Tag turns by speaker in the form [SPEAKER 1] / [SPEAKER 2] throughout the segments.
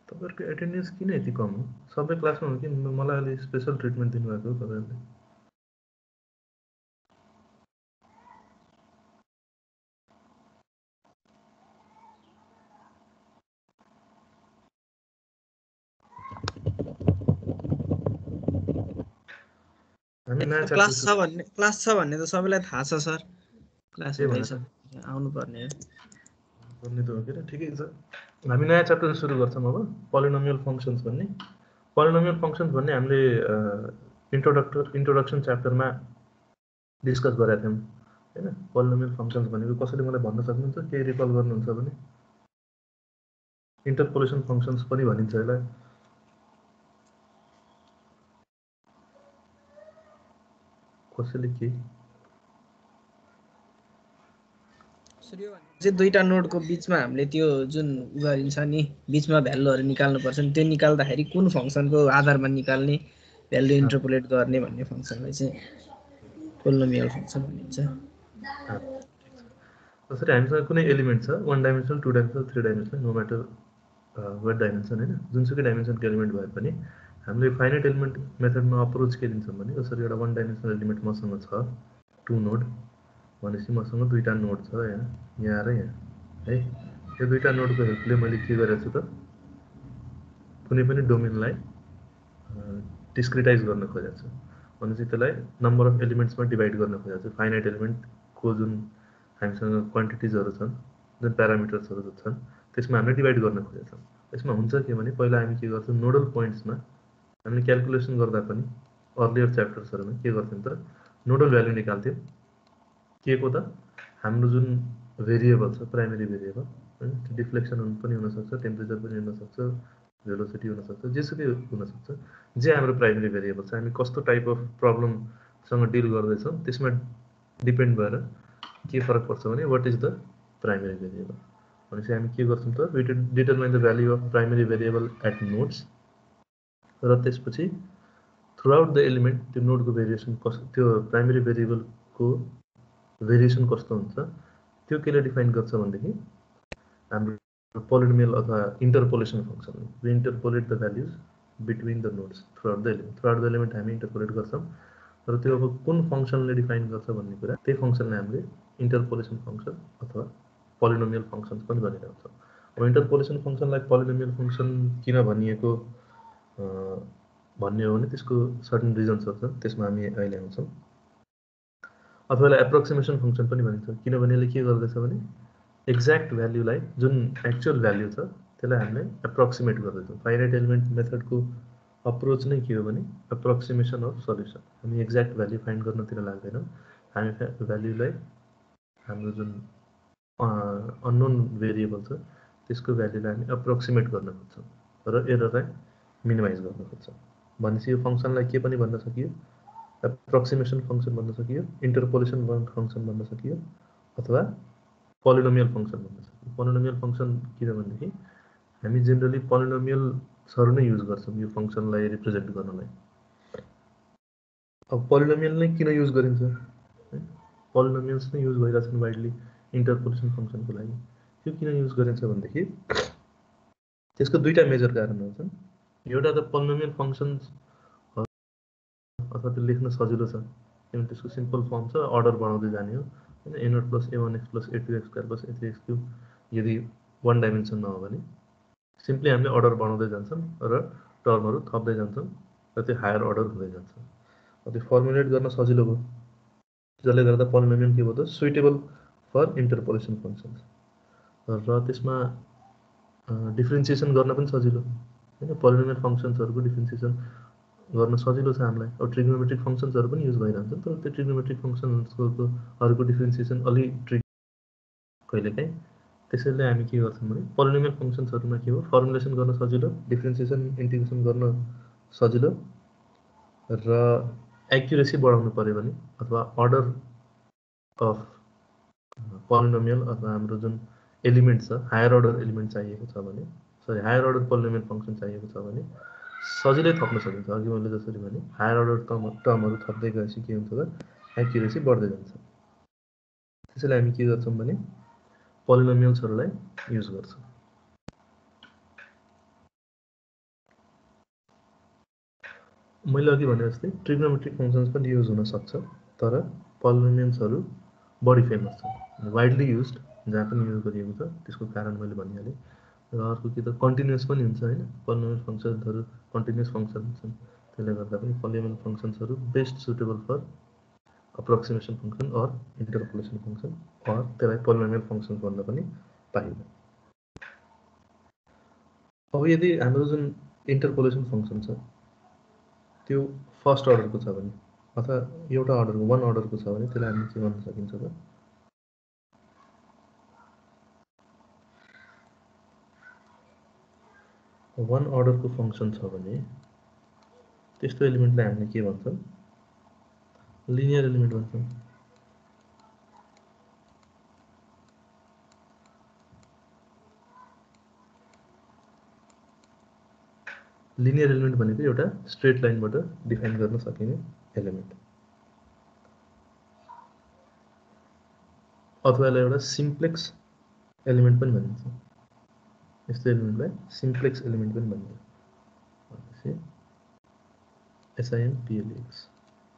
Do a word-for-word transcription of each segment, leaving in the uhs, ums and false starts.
[SPEAKER 1] तपाईहरुको एटेन्डेन्स किन यति कम हो? सबै क्लासमा हो कि मलाई अलि स्पेशल ट्रिटमेन्ट दिनुभएको हो तपाईहरुले? हामी नयाँ च्याप्टर
[SPEAKER 2] क्लास छ भन्ने क्लास छ भन्ने त सबैलाई थाहा छ सर। क्लास
[SPEAKER 1] के
[SPEAKER 2] हुँदैछ
[SPEAKER 1] भनेर
[SPEAKER 2] आउनु पर्ने हो।
[SPEAKER 1] भन्ने त हो के ठिकै छ। हामी नयाँ च्याप्टर सुरु गर्छौं अब पोलिनोमियल फंक्शन्स भन्ने। पोलिनोमियल फंक्शन्स भन्ने हामीले इन्ट्रोडक्टर इन्ट्रोडक्सन च्याप्टरमा डिस्कस गरेका थियौं हैन। पोलिनोमियल फंक्शन्स भनेको कसैले मलाई भन्न सक्नुहुन्छ? के रिकल गर्नुहुन्छ भने? इन्टरपोलेसन फंक्शन्स पनि भनिन्छ यसलाई। कसैले के
[SPEAKER 2] सूर्य भने चाहिँ दुईटा नोडको बीचमा हामीले त्यो जुन गरिन्छ नि बीचमा भ्यालुहरु निकाल्नु पर्छ नि त्यो निकाल्दाखेरि कुन फंक्सनको आधारमा निकाल्ने भ्यालु इन्टरपोलेट गर्ने भन्ने फंक्सनलाई चाहिँ पोलिनोमियल फंक्सन भनिन्छ।
[SPEAKER 1] जसरी हामीसँग कुनै एलिमेन्ट छ one dimensional, two dimensional, three dimensional, no matter what dimension हैन, जुनसुकै डाइमेन्सनको एलिमेन्ट भए पनि हामीले फाइनाइट एलिमेन्ट मेथडमा अप्रोच के दिन्छौं भने जसरी एउटा वन डाइमेन्सनल एलिमेन्ट मसँग छ टु नोड भनेपछि मसँग दुईटा नोड छ यहाँ यहाँ र यहाँ है। यो दुईटा नोडको हेल्पले मैले के गरेको छु त कुनै पनि डोमेनलाई डिस्क्रिटाइज गर्न खोजेको छु भनेपछि त्यसलाई नम्बर अफ एलिमेन्ट्समा डिभाइड गर्न खोजेको छु। फाइनाइट एलिमेन्टको जुन हामीसँग क्वान्टिटिजहरु छन् जुन प्यारामिटर्सहरु छन् त्यसमा हामीले डिभाइड गर्न खोजेका छौं। यसमा हुन्छ के भने पहिला हामी के गर्छौं नोडल पोइन्ट्समा हामीले क्याल्कुलेसन गर्दा पनि अर्लियर च्याप्टर्सहरुमा के गर्थ्यौं त नोडल भ्यालु निकाल्थ्यौं के को त हाम्रो जुन भेरिएबल छ प्राइमरी भेरिएबल हैन डिफ्लेक्सन पनि हुन सक्छ, टेम्परेचर पनि हुन सक्छ, भेलोसिटी हुन सक्छ, जेसुकै हुन सक्छ। जे हाम्रो प्राइमरी भेरिएबल छ हामी कस्तो टाइप अफ प्रब्लम सँग डिल गर्दै छौं त्यसमा डिपेन्ड भएर के फरक पर्छ भने what is the primary variable भनेपछि हामी के गर्छौं त we determine the value of primary variable at nodes र त्यसपछि थ्रुआउट द एलिमेन्ट त्यो नोडको भेरिएसन कस्तो त्यो प्राइमरी भेरिएबलको भेरिएसन कस्तो हुन्छ त्यो केले डिफाइन गर्छ भनेदेखि हाम्रो पोलिनोमियल अथवा interpolation function we interpolate the values between the nodes throughout the element throughout the element हामी इन्टरपोलेट गर्छौं र त्यो अब कुन फंक्सनले डिफाइन गर्छ भन्ने कुरा त्यही फंक्सनले हामीले इन्टरपोलेसन फंक्सन अथवा पोलिनोमियल फंक्सन्स पनि भनिरहेछौं। अब इन्टरपोलेसन फंक्सनलाई पोलिनोमियल फंक्सन किन भनिएको भन्ने हो भने त्यसको सर्टेन रिजन्सहरु छन् त्यसमा हामी अहिले आउँछौं। अथवा यसलाई एप्रोक्सिमेसन फंक्सन पनि भनिन्छ किनभने यसले के गर्दछ भने एक्ज्याक्ट भ्यालुलाई जुन एक्चुअल भ्यालु छ त्यसलाई हामीले एप्रोक्सिमेट गर्दैछौं। फाइनाइट एलिमेन्ट मेथडको अप्रोच नै के हो भने एप्रोक्सिमेसन अफ सल्युसन। हामी एक्ज्याक्ट भ्यालु फाइन्ड गर्नतिर लाग्दैनौं हामी भ्यालुलाई हाम्रो जुन अननोन भेरिएबल छ त्यसको भ्यालुलाई हामी एप्रोक्सिमेट गर्न खोज्छौं र एररलाई मिनिमाइज गर्न खोज्छौं। भनेपछि यो फंक्सनलाई के पनि भन्न सकियो एप्रोक्सिमेसन फंक्सन भन्न सकियो, इन्टरपोलेसन फंक्सन भन्न सकियो अथवा पोलिनोमियल फंक्सन भन्न सकियो। पोलिनोमियल फंक्सन किन भन्दाखेरि हामी जेनरली पोलिनोमियल्सहरु नै युज गर्छौं यो फंक्सनलाई रिप्रेजेन्ट गर्नलाई। अब पोलिनोमियल नै किन युज गरिन्छ पोलिनोमियल्स नै युज भइराछन् वाइडली इन्टरपोलेसन फंक्सनको लागि। यो किन युज गरिन्छ भन्दाखेरि त्यसको दुईटा मेजर कारणहरु छन्। एउटा त पोलिनोमियल फंक्सन्स अथवा त्यो लेख्न सजिलो छ किनभने त्यसको सिम्पल फर्म छ अर्डर बढाउँदै जाने हो हैन n naught plus a one x plus a two x square plus a three x cube यदि वन डाइमेन्सनमा हो भने सिम्पली हामीले अर्डर बढाउँदै जान्छौं र टर्महरु थप्दै जान्छौं र त्यो हायर अर्डर हुँदै जान्छ। अब त्यो फर्मुलेट गर्न सजिलो भयो जसले गर्दा पोलिनोमियल के भयो त सुइटेबल फर इन्टरपोलेसन फंक्सन्स र त्यसमा डिफरेन्सिएसन गर्न पनि सजिलो हैन पोलिनोमियल फंक्सन्सहरुको डिफरेन्सिएसन गर्न सजिलो छ हामीलाई। अब ट्रिग्नोमेट्रिक फंक्सन्सहरु पनि युज भइरहन्छन् तर त्यो ट्रिग्नोमेट्रिक फंक्सन्सहरुको हरुको डिफरेन्सिएसन अलि ट्रिक कहिलेकाहीँ त्यसैले हामी के गर्छौं भने पोलिनोमियल फंक्सन्सहरुमा के हो फर्मुलेसन गर्न सजिलो, डिफरेन्सिएसन इन्टिग्रेसन गर्न सजिलो र एक्युरेसी बढाउनु पर्यो भने अथवा अर्डर अफ पोलिनोमियल अथवा हाम्रो जुन एलिमेन्ट छ हायर अर्डर एलिमेन्ट चाहिएको छ भने sorry higher order polynomial function चाहिएको छ भने सजिलै थप्न सकिन्छ। अघि मैले जसरी भने हायर अर्डर टर्महरु थप्दै गएपछि के हुन्छ त एक्युरेसी बढ्दै जान्छ। त्यसैले हामी के गर्छौं भने पोलिनोमियल्सहरुलाई युज गर्छौं। मैले अघि भने जस्तै ट्रिग्नोमेट्रिक फङ्सन्स पनि युज हुन सक्छ, तर पोलिनोमियल्सहरू बढी फेमस छन्, वाइडली युज, जहाँ पनि युज गरिएको छ। त्यसको कारण मैले भनिहालेँ। र अर्को के त कन्टिन्युस पनि हुन्छ होइन, पोलिनोमियल फङ्सन्सहरू कन्टिन्युस फङ्सन हुन्छन्, त्यसले गर्दा पनि पोलिनोमियल फङ्सन्सहरू best suitable for approximation function or interpolation function, or त्यसलाई पोलिनोमियल फङ्सन भन्न पनि पाइन्छ। अब यदि हाम्रो जुन इन्टरपोलेसन फङ्सन छ त्यो फर्स्ट अर्डरको छ भने अथवा एउटा अर्डरको वान अर्डरको छ भने त्यसलाई हामी के भन्न सकिन्छ त वान अर्डरको फङ्सन छ भने त्यस्तो एलिमेन्टलाई हामीले के भन्छौँ? लिनियर एलिमेन्ट भन्छौँ। लिनियर एलिमेन्ट भनेको एउटा स्ट्रेट लाइनबाट डिफाइन गर्न सकिने एलिमेन्ट, अथवा यसलाई एउटा सिम्प्लेक्स एलिमेन्ट पनि भनिन्छ। यस्तो एलिमेन्टलाई सिम्प्लेक्स एलिमेन्ट पनि भनिन्छ, एसआइएमपिएलएक्स।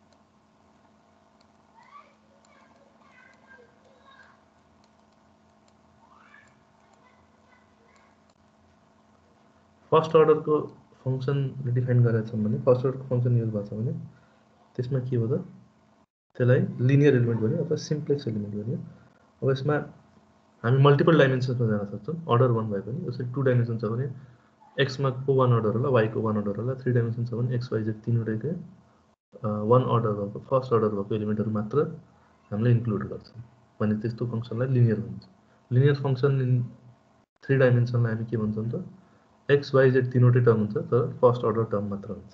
[SPEAKER 1] फर्स्ट अर्डरको फङ्सन डिफाइन गरेका छौँ भने, फर्स्ट अर्डरको फङ्सन युज भएको छ भने त्यसमा के हो त त्यसलाई लिनियर एलिमेन्ट भन्यो अथवा सिम्प्लेक्स एलिमेन्ट भन्यो। अब यसमा हामी मल्टिपल डाइमेन्सन्समा जान सक्छौँ, अर्डर वान भए पनि। जस्तै टू डाइमेन्सन छ भने एक्समा को वान अर्डर होला, वाईको वान अर्डर होला। थ्री डाइमेन्सन छ भने एक्स वाइ जेड तिनवटैको वान अर्डर भएको फर्स्ट अर्डर भएको एलिमेन्टहरू मात्र हामीले इन्क्लुड गर्छौँ भने त्यस्तो फङ्सनलाई लिनियर भन्छ। लिनियर फङ्सन इन थ्री डाइमेन्सनलाई हामी के भन्छौँ त एक्स वाइ जेड तिनवटै टर्म हुन्छ, तर फर्स्ट अर्डर टर्म मात्र हुन्छ।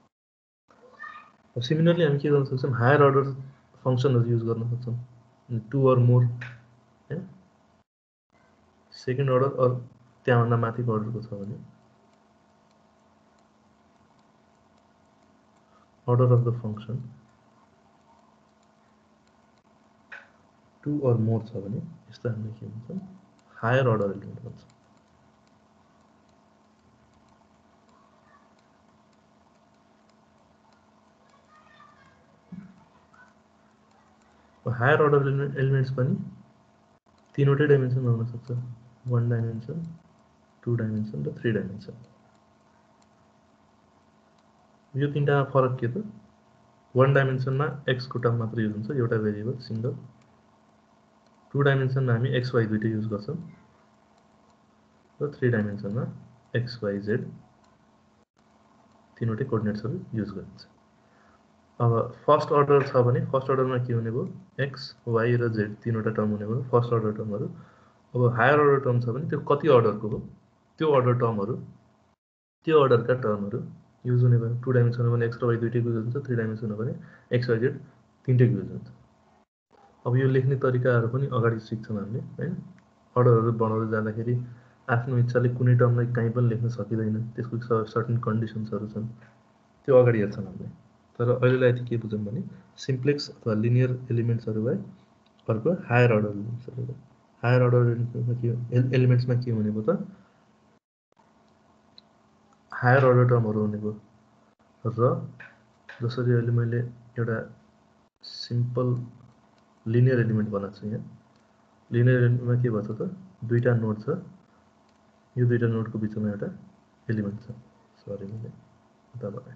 [SPEAKER 1] सिमिलरली हामी के गर्न सक्छौँ? हायर अर्डर फङ्सनहरू युज गर्न सक्छौँ, टू अर मोर होइन, सेकेन्ड अर्डर अर त्यहाँभन्दा माथिको अर्डरको छ भने अर्डर अफ द फङ्सन टू अर मोर छ भने यस्तो हामीले के भन्छौँ? हायर अर्डर एलिमेन्ट भन्छौँ। हायर अर्डर एलिमेन्ट्स पनि तीनवटै डाइमेन्सनमा हुन सक्छ, वान डाइमेन्सन, टू डाइमेन्सन र थ्री डाइमेन्सन। यो तिनवटा फरक के त वान डाइमेन्सनमा एक्सको टर्म मात्र युज हुन्छ, एउटा भेरिएबल सिङ्गल। टू डाइमेन्सनमा हामी एक्स वाइ दुइटै युज गर्छौँ र थ्री डाइमेन्सनमा एक्स वाइ जेड तीनवटै कोअर्डिनेट्सहरू युज गरिन्छ। अब फर्स्ट अर्डर छ भने फर्स्ट अर्डरमा के हुने भयो? एक्स वाइ र जेड तीनवटा टर्म हुने भयो, फर्स्ट अर्डर टर्महरू। अब हायर अर्डर टर्म छ भने त्यो कति अर्डरको हो त्यो अर्डर टर्महरू, त्यो अर्डरका टर्महरू युज हुने भयो। टू डाइमेन्सनमा भने एक्स र वाइ दुइटैको युज हुन्छ, थ्री डाइमेन्सनमा भने एक्स वाइ जेड तिनटैको युज हुन्छ। अब यो लेख्ने तरिकाहरू पनि अगाडि सिक्छौँ हामीले होइन। अर्डरहरू बनाउँदै जाँदाखेरि आफ्नो इच्छाले कुनै टर्मलाई कहीँ पनि लेख्न सकिँदैन, त्यसको सर्टन कन्डिसन्सहरू छन्, त्यो अगाडि हेर्छौँ हामीले। तर अहिलेलाई यति के बुझौँ भने सिम्प्लेक्स अथवा लिनियर एलिमेन्ट्सहरू भए, अर्को हायर अर्डर एलिमेन्ट्सहरू भए। हायर अर्डर एलिमेन्ट्समा के एलिमेन्ट्समा के हुने भयो त हायर अर्डर टर्महरू हुने भयो। र जसरी अहिले मैले एउटा सिम्पल लिनियर एलिमेन्ट बनाएको छु यहाँ, लिनियर एलिमेन्टमा के भन्छ त दुईवटा नोड छ, यो दुईवटा नोडको बिचमा एउटा एलिमेन्ट छ। सरी मैले उता बनाएँ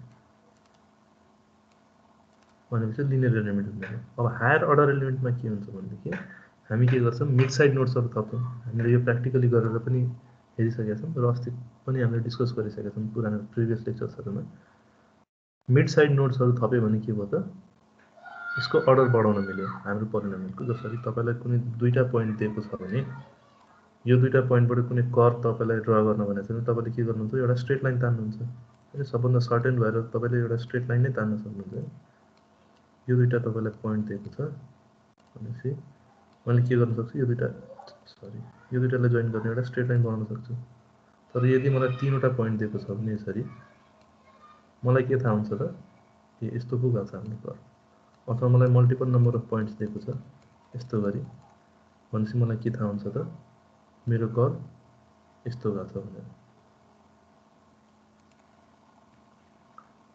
[SPEAKER 1] भनेपछि लिनियर एलिमेन्ट हुन्छ। अब हायर अर्डर एलिमेन्टमा के हुन्छ भनेदेखि हामी के गर्छौँ? मिड साइड नोड्सहरू थप्छौँ। हामीले यो प्र्याक्टिकली गरेर पनि हेरिसकेका छौँ र अस्ति पनि हामीले डिस्कस गरिसकेका छौँ पुरानो प्रिभियस लेक्चर्सहरूमा। मिड साइड नोड्सहरू थप्यो भने के भयो त यसको अर्डर बढाउन मिल्यो हाम्रो पोलिनोमियलको। जसरी तपाईँलाई कुनै दुईवटा पोइन्ट दिएको छ भने यो दुईवटा पोइन्टबाट कुनै कर्भ तपाईँलाई ड्र गर्न भनेको छ भने तपाईँले के गर्नुहुन्छ? एउटा स्ट्रेट लाइन तान्नुहुन्छ होइन, सबभन्दा सर्टेन भएर तपाईँले एउटा स्ट्रेट लाइन नै तान्न सक्नुहुन्छ। यो दुईवटा तपाईँलाई पोइन्ट दिएको छ भनेपछि मैले के गर्न सक्छु? यो दुईवटा सरी यो दुईवटालाई जोइन गर्ने एउटा स्ट्रेट लाइन बनाउन सक्छु। तर यदि मलाई तिनवटा पोइन्ट दिएको छ भने यसरी मलाई के थाहा हुन्छ त यस्तो पो गएको छ हाम्रो कर्भ, अथवा मलाई मल्टिपल नम्बर अफ पोइन्ट्स दिएको छ यस्तो गरी भनेपछि मलाई के थाहा हुन्छ त मेरो कर्भ यस्तो गएको छ भनेर।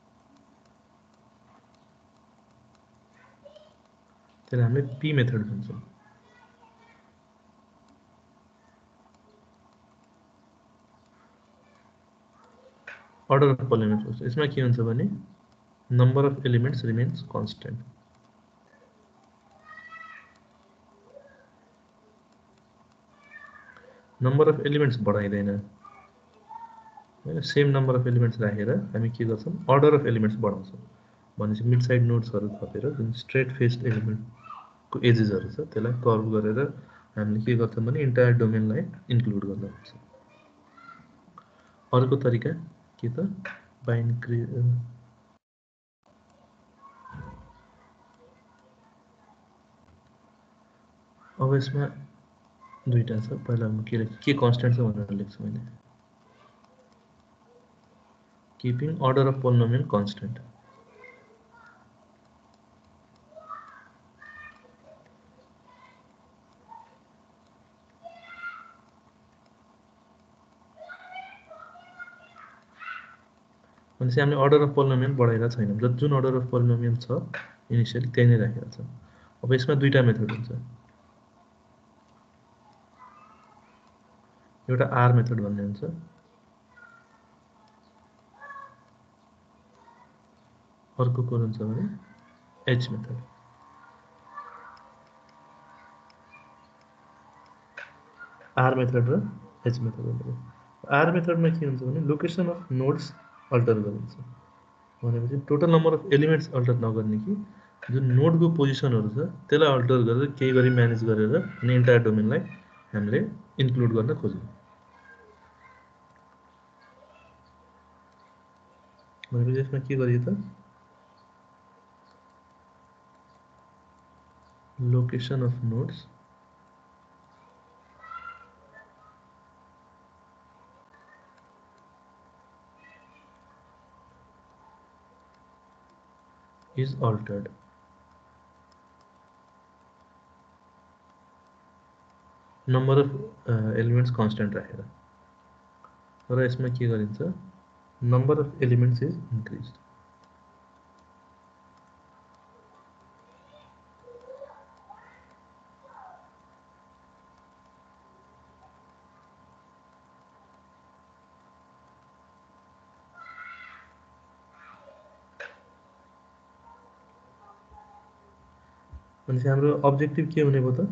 [SPEAKER 1] त्यसलाई हामीले पी मेथड भन्छौँ। अर्डर अफ पोलिनोमियल यसमा के हुन्छ भने number of elements remains constant. Number of elements बढाइदैन हैन, सेम नम्बर अफ एलिमेन्ट्स राखेर हामी के गर्छौँ अर्डर अफ एलिमेन्ट्स बढाउँछौँ। भनेपछि मिड साइड नोड्सहरू थपेर जुन स्ट्रेट फेस्ड एलिमेन्टको एजेसहरू छ त्यसलाई कर्भ गरेर हामीले के गर्छौँ भने इन्टायर डोमेनलाई इन्क्लुड गर्न सक्छौँ। अर्को तरिका के त बाइन्ड अब यसमा दुईटा छ। पहिला म के के कन्स्टेन्ट छ भनेर लेख्छु मैले, keeping order of polynomial constant. भनेपछि हामीले अर्डर अफ पोलिनोमियल बढाइरहेको छैनौँ, जति जुन अर्डर अफ पोलिनोमियल छ इनिसियली त्यही नै राखेको छ। अब यसमा दुईटा मेथड हुन्छ, एउटा आर मेथड भन्ने हुन्छ, अर्को को हुन्छ भने एच मेथड। आर मेथड र एच मेथड भनेको आर मेथडमा के हुन्छ भने लोकेसन अफ नोड्स अल्टर गरिन्छ। भनेपछि total number of elements alter नगर्ने कि जुन नोडको पोजिसनहरू छ त्यसलाई अल्टर गरेर केही गरी म्यानेज गरेर अनि इन्टायर डोमेनलाई हामीले इन्क्लुड गर्न खोज्छौँ। भनेपछि यसमा के गरियो त location of nodes is altered। Number of elements constant राखेर र यसमा के गरिन्छ number of elements is increase. भनेपछि हाम्रो अब्जेक्टिभ के हुने भयो त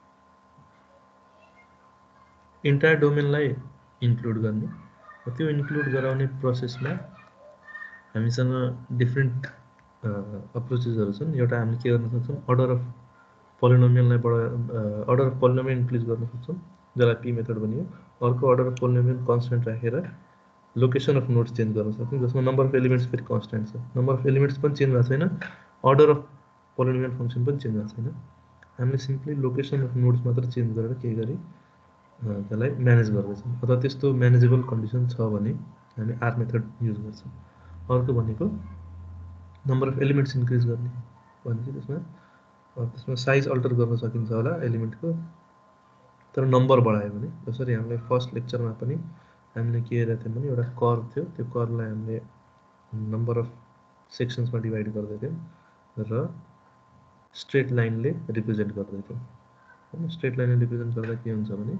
[SPEAKER 1] इन्टायर डोमेनलाई इन्क्लुड गर्ने। त्यो इन्क्लुड गराउने प्रोसेसमा हामीसँग डिफ्रेन्ट अप्रोचेसहरू छन्। एउटा हामीले के गर्न सक्छौँ अर्डर अफ पोलिनोमियललाई बढा अर्डर अफ पोलिनोमियल इन्क्रिज गर्न सक्छौँ जसलाई पी मेथड भनियो। अर्को अर्डर अफ पोलिनोमियल कन्स्टेन्ट राखेर लोकेसन अफ नोड्स चेन्ज गर्न सक्छौँ जसमा नम्बर अफ एलिमेन्ट्स फेरि कन्स्टेन्ट छ। नम्बर अफ एलिमेन्ट्स पनि चेन्ज भएको छैन, अर्डर अफ पोलिनोमियल फङ्सन पनि चेन्ज भएको छैन। हामीले सिम्पली लोकेसन अफ नोड्स मात्र चेन्ज गरेर केही गरी त्यसलाई म्यानेज गर्दैछौँ। अथवा त्यस्तो म्यानेजेबल कन्डिसन छ भने हामी आर मेथड युज गर्छौँ। अर्को भनेको नम्बर अफ एलिमेन्ट्स इन्क्रिज गर्ने भनेपछि त्यसमा त्यसमा साइज अल्टर गर्न सकिन्छ होला एलिमेन्टको, तर नम्बर बढायो भने जसरी हामीले फर्स्ट लेक्चरमा पनि हामीले के हेरेको थियौँ भने एउटा कर्भ थियो, त्यो कर्भलाई हामीले नम्बर अफ सेक्सन्समा डिभाइड गर्दै थियौँ र स्ट्रेट लाइनले रिप्रेजेन्ट गर्दै थियौँ हैन। स्ट्रेट लाइनले रिप्रेजेन्ट गर्दा के हुन्छ भने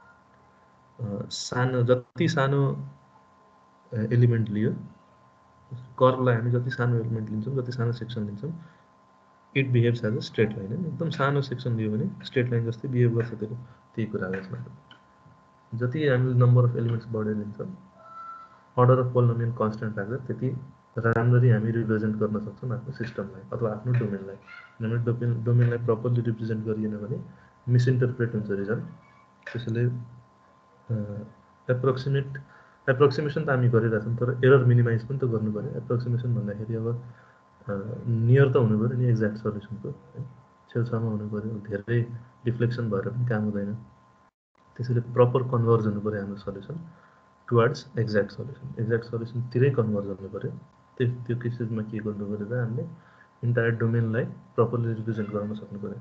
[SPEAKER 1] सानो जति सानो एलिमेन्ट लियो कर्भलाई हामी जति सानो एलिमेन्ट लिन्छौँ जति सानो सेक्सन लिन्छौँ it behaves as a straight line हैन। एकदम सानो सेक्सन लियो भने स्ट्रेट लाइन जस्तै बिहेभ गर्छ, त्यो त्यही कुरा हो यसमा। जति हामीले नम्बर अफ एलिमेन्ट्स बढेर लिन्छौँ अर्डर अफ पोलिनोमियल कन्स्टेन्ट राख्दा त्यति राम्ररी हामी रिप्रेजेन्ट गर्न सक्छौँ आफ्नो सिस्टमलाई अथवा आफ्नो डोमेनलाई। हामीले डोमेन डोमेनलाई प्रपरली रिप्रेजेन्ट गरिएन भने मिसइन्टरप्रेट हुन्छ रिजल्ट। त्यसैले एप्रोक्सिमेट एप्रोक्सिमेसन त हामी गरिरहेछौँ तर एरर मिनिमाइज पनि त गर्नु पऱ्यो। एप्रोक्सिमेसन भन्दाखेरि अब नियर त हुनु पऱ्यो नि एक्ज्याक्ट सल्युसनको, छेउछाउमा हुनु पऱ्यो, धेरै डिफ्लेक्सन भएर पनि काम हुँदैन। त्यसैले प्रपर कन्भर्ज हुनु पऱ्यो हाम्रो solution towards exact solution. Exact सल्युसनतिरै कन्भर्ज हुनु पऱ्यो। त्यो त्यो केसेसमा के गर्नु पऱ्यो त हामीले इन्टायर डोमेनलाई प्रपरली रिप्रेजेन्ट गर्न सक्नु पऱ्यो।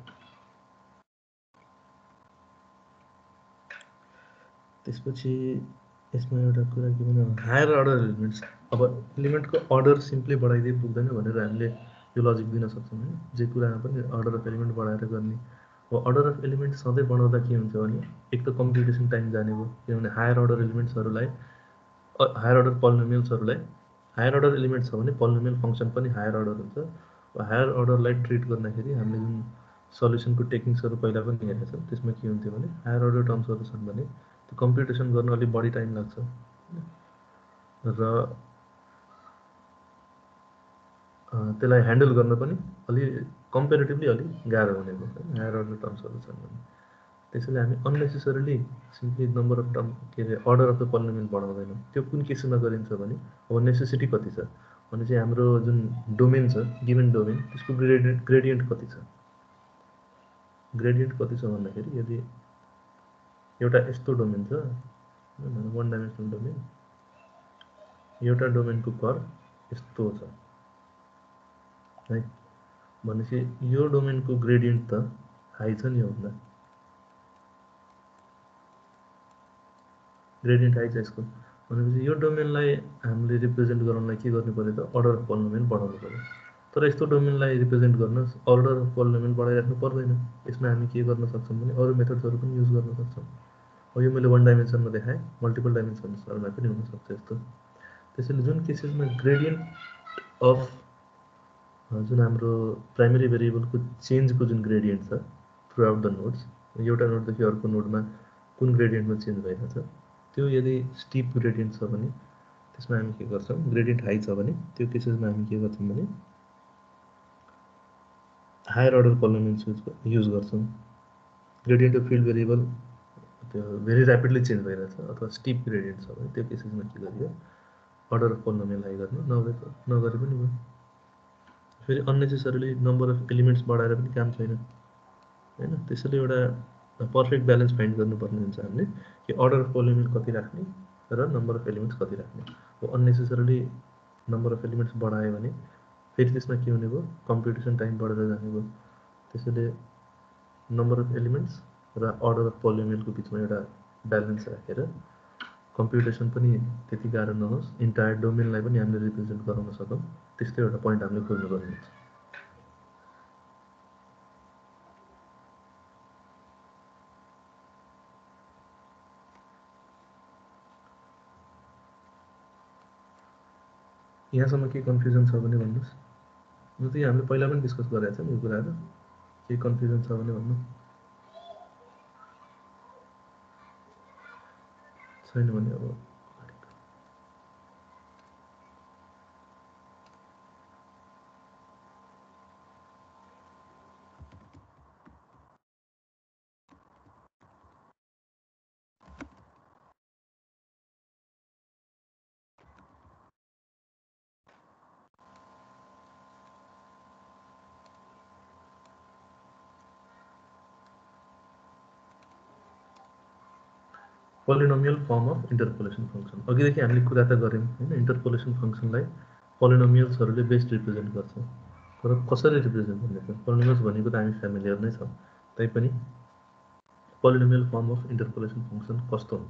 [SPEAKER 1] त्यसपछि यसमा एउटा कुरा के भने हायर अर्डर एलिमेन्ट्स, अब एलिमेन्टको अर्डर सिम्पली बढाइदिए पुग्दैन भनेर हामीले यो लजिक दिन सक्छौँ हैन। जे कुरामा पनि अर्डर अफ एलिमेन्ट बढाएर गर्ने। अब अर्डर अफ एलिमेन्ट सधैँ बढाउँदा के हुन्छ भने एक त कम्प्युटेसन टाइम जाने भयो, किनभने हायर अर्डर एलिमेन्ट्सहरूलाई हायर अर्डर पोलिनोमियल्सहरूलाई हायर अर्डर एलिमेन्ट छ भने पोलिनोमियल फङ्सन पनि हायर अर्डर हुन्छ। हायर अर्डरलाई ट्रिट गर्दाखेरि हामीले जुन सल्युसनको टेक्निक्सहरू पहिला पनि हेरेका छौँ, त्यसमा के हुन्थ्यो भने हायर अर्डर टर्म्सहरू छन् भने त्यो कम्प्युटेसन गर्न अलिक बढी टाइम लाग्छ र त्यसलाई ह्यान्डल गर्न पनि अलि कम्पेरिटिभली अलिक गाह्रो हुने भयो हायर अर्डर टर्म्सहरू छन् भने। त्यसैले हामी unnecessarily simply number of term के अरे अर्डर अफ द पोलिनोमियल बढाउँदैनौँ। त्यो कुन केसमा गरिन्छ भने अब नेसेसिटी कति छ भने चाहिँ हाम्रो जुन डोमेन छ, गिभन डोमेन, त्यसको ग्रेडियन्ट ग्रेडियन्ट कति छ। ग्रेडियन्ट कति छ भन्दाखेरि यदि एउटा यस्तो डोमेन छ, वान डाइमेन्सनल डोमेन, एउटा डोमेनको कर्व यस्तो छ है भनेपछि यो डोमेनको ग्रेडियन्ट त हाई छ नि योभन्दा, ग्रेडियन्ट हाई छ यसको भनेपछि यो डोमेनलाई हामीले रिप्रेजेन्ट गराउनलाई के गर्नु पर्यो त अर्डर अफ पोलिनोमियल बढाउनु पर्यो। तर यस्तो डोमेनलाई रिप्रेजेन्ट गर्न अर्डर अफ पोलिनोमियल बढाइराख्नु पर्दैन। यसमा हामी के गर्न सक्छौँ भने अरू मेथड्सहरू पनि युज गर्न सक्छौँ। अब यो मैले वान डाइमेन्सनमा देखाएँ, मल्टिपल डाइमेन्सन्सहरूमा पनि हुनसक्छ यस्तो। त्यसैले जुन केसेसमा ग्रेडियन्ट अफ जुन हाम्रो प्राइमेरी भेरिएबलको चेन्जको जुन ग्रेडियन्ट छ थ्रु आउट द नोड्स, एउटा नोडदेखि अर्को नोडमा कुन ग्रेडियन्टमा चेन्ज भइरहेको छ, त्यो यदि स्टिप ग्रेडियन्ट छ भने त्यसमा हामी के गर्छौँ, ग्रेडियन्ट हाई छ भने त्यो केसेसमा हामी के गर्छौँ भने हायर अर्डर पोलिनोमियल युज गर्छौँ। ग्रेडियन्ट अफ फिल्ड भेरिएबल त्यो भेरी ऱ्यापिडली चेन्ज भइरहेछ अथवा स्टिप ग्रेडियन्ट छ भने त्यो केसेसमा के गरियो अर्डर अफ पोलिनोमियल हाई गर्ने, नभए नगरे पनि भयो। फेरि अननेसेसरीली नम्बर अफ एलिमेन्ट्स बढाएर पनि काम छैन हैन। त्यसैले एउटा पर्फेक्ट ब्यालेन्स फाइन्ड गर्नुपर्ने हुन्छ हामीले कि अर्डर अफ पोलिनोमियल कति राख्ने र नम्बर अफ एलिमेन्ट्स कति राख्ने। अब अननेसेसरीली नम्बर अफ एलिमेन्ट्स बढायो भने फेरि त्यसमा के हुने भयो, कम्प्युटेसन टाइम बढेर जाने भयो। त्यसैले नम्बर अफ एलिमेन्ट्स र अर्डर अफ पोलिनोमियलको बिचमा एउटा ब्यालेन्स राखेर कम्प्युटेसन पनि त्यति गाह्रो नहोस्, इन्टायर डोमेनलाई पनि हामीले रिप्रेजेन्ट गराउन सकौँ, त्यस्तै एउटा पोइन्ट हामीले खोज्नुपर्ने हुन्छ। यहाँसम्म के कन्फ्युजन छ भने भन्नुहोस्। यो त हामीले पहिला पनि डिस्कस गरेका छौँ यो कुराहरू, के कन्फ्युजन छ भने भन्नु, छैन भने अब polynomial form of interpolation function. अघिदेखि हामीले कुरा त गऱ्यौँ होइन, इन्टरपोलेसन फङ्सनलाई पोलिनोमियल्सहरूले बेस्ट रिप्रेजेन्ट गर्छ। तर कसरी रिप्रेजेन्ट गर्ने त, पोलिनोमियल्स भनेको त हामी फ्यामिलियर नै छौँ, तैपनि polynomial form of interpolation function कस्तो हुन्छ।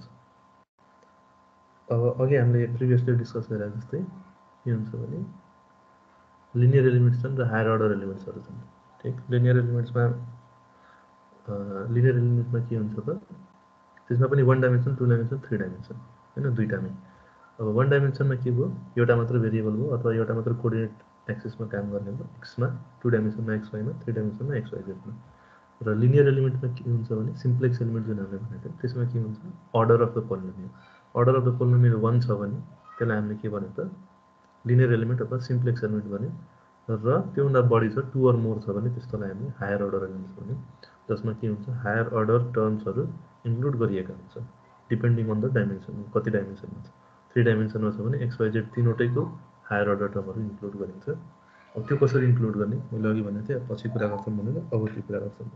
[SPEAKER 1] अब अघि हामीले प्रिभियसली डिस्कस गरे जस्तै के हुन्छ भने लिनियर एलिमेन्ट्स छन् र हायर अर्डर एलिमेन्ट्सहरू छन्। ठिक, लिनियर एलिमेन्ट्समा लिनियर एलिमेन्ट्समा के हुन्छ त त्यसमा पनि one dimension, two dimension, three dimension होइन, दुईवटामै। अब वान डाइमेन्सनमा के भयो, एउटा मात्र भेरिएबल भयो अथवा एउटा मात्र कोअर्डिनेट एक्सिसमा काम गर्ने भयो, एक्समा, टू डाइमेन्सनमा एक्स वाईमा, थ्री डाइमेन्सनमा एक्स वाई जेडमा। र लिनियर एलिमेन्टमा के हुन्छ भने सिम्प्लेक्स एलिमेन्ट जुन हामीले भनेको थियौँ त्यसमा के हुन्छ, order of the polynomial. Order of the polynomial one छ भने त्यसलाई हामीले के भन्यो त लिनियर एलिमेन्ट अथवा सिम्प्लेक्स एलिमेन्ट भन्यो। र त्योभन्दा बढी छ, टू अर मोर छ भने त्यस्तोलाई हामीले हायर अर्डर एलिमेन्ट्स भन्यो, जसमा के हुन्छ हायर अर्डर टर्म्सहरू इन्क्लुड गरिएका हुन्छ डिपेन्डिङ अन द डाइमेन्सन, कति डाइमेन्सनमा छ। थ्री डाइमेन्सनमा छ भने एक्स वाई जेड तिनवटैको हायर अर्डर टर्महरू इन्क्लुड गरिन्छ। अब त्यो कसरी इन्क्लुड गर्ने मैले अघि भनेको थिएँ, पछि कुरा गर्छौँ भनेर अब त्यो कुरा गर्छौँ।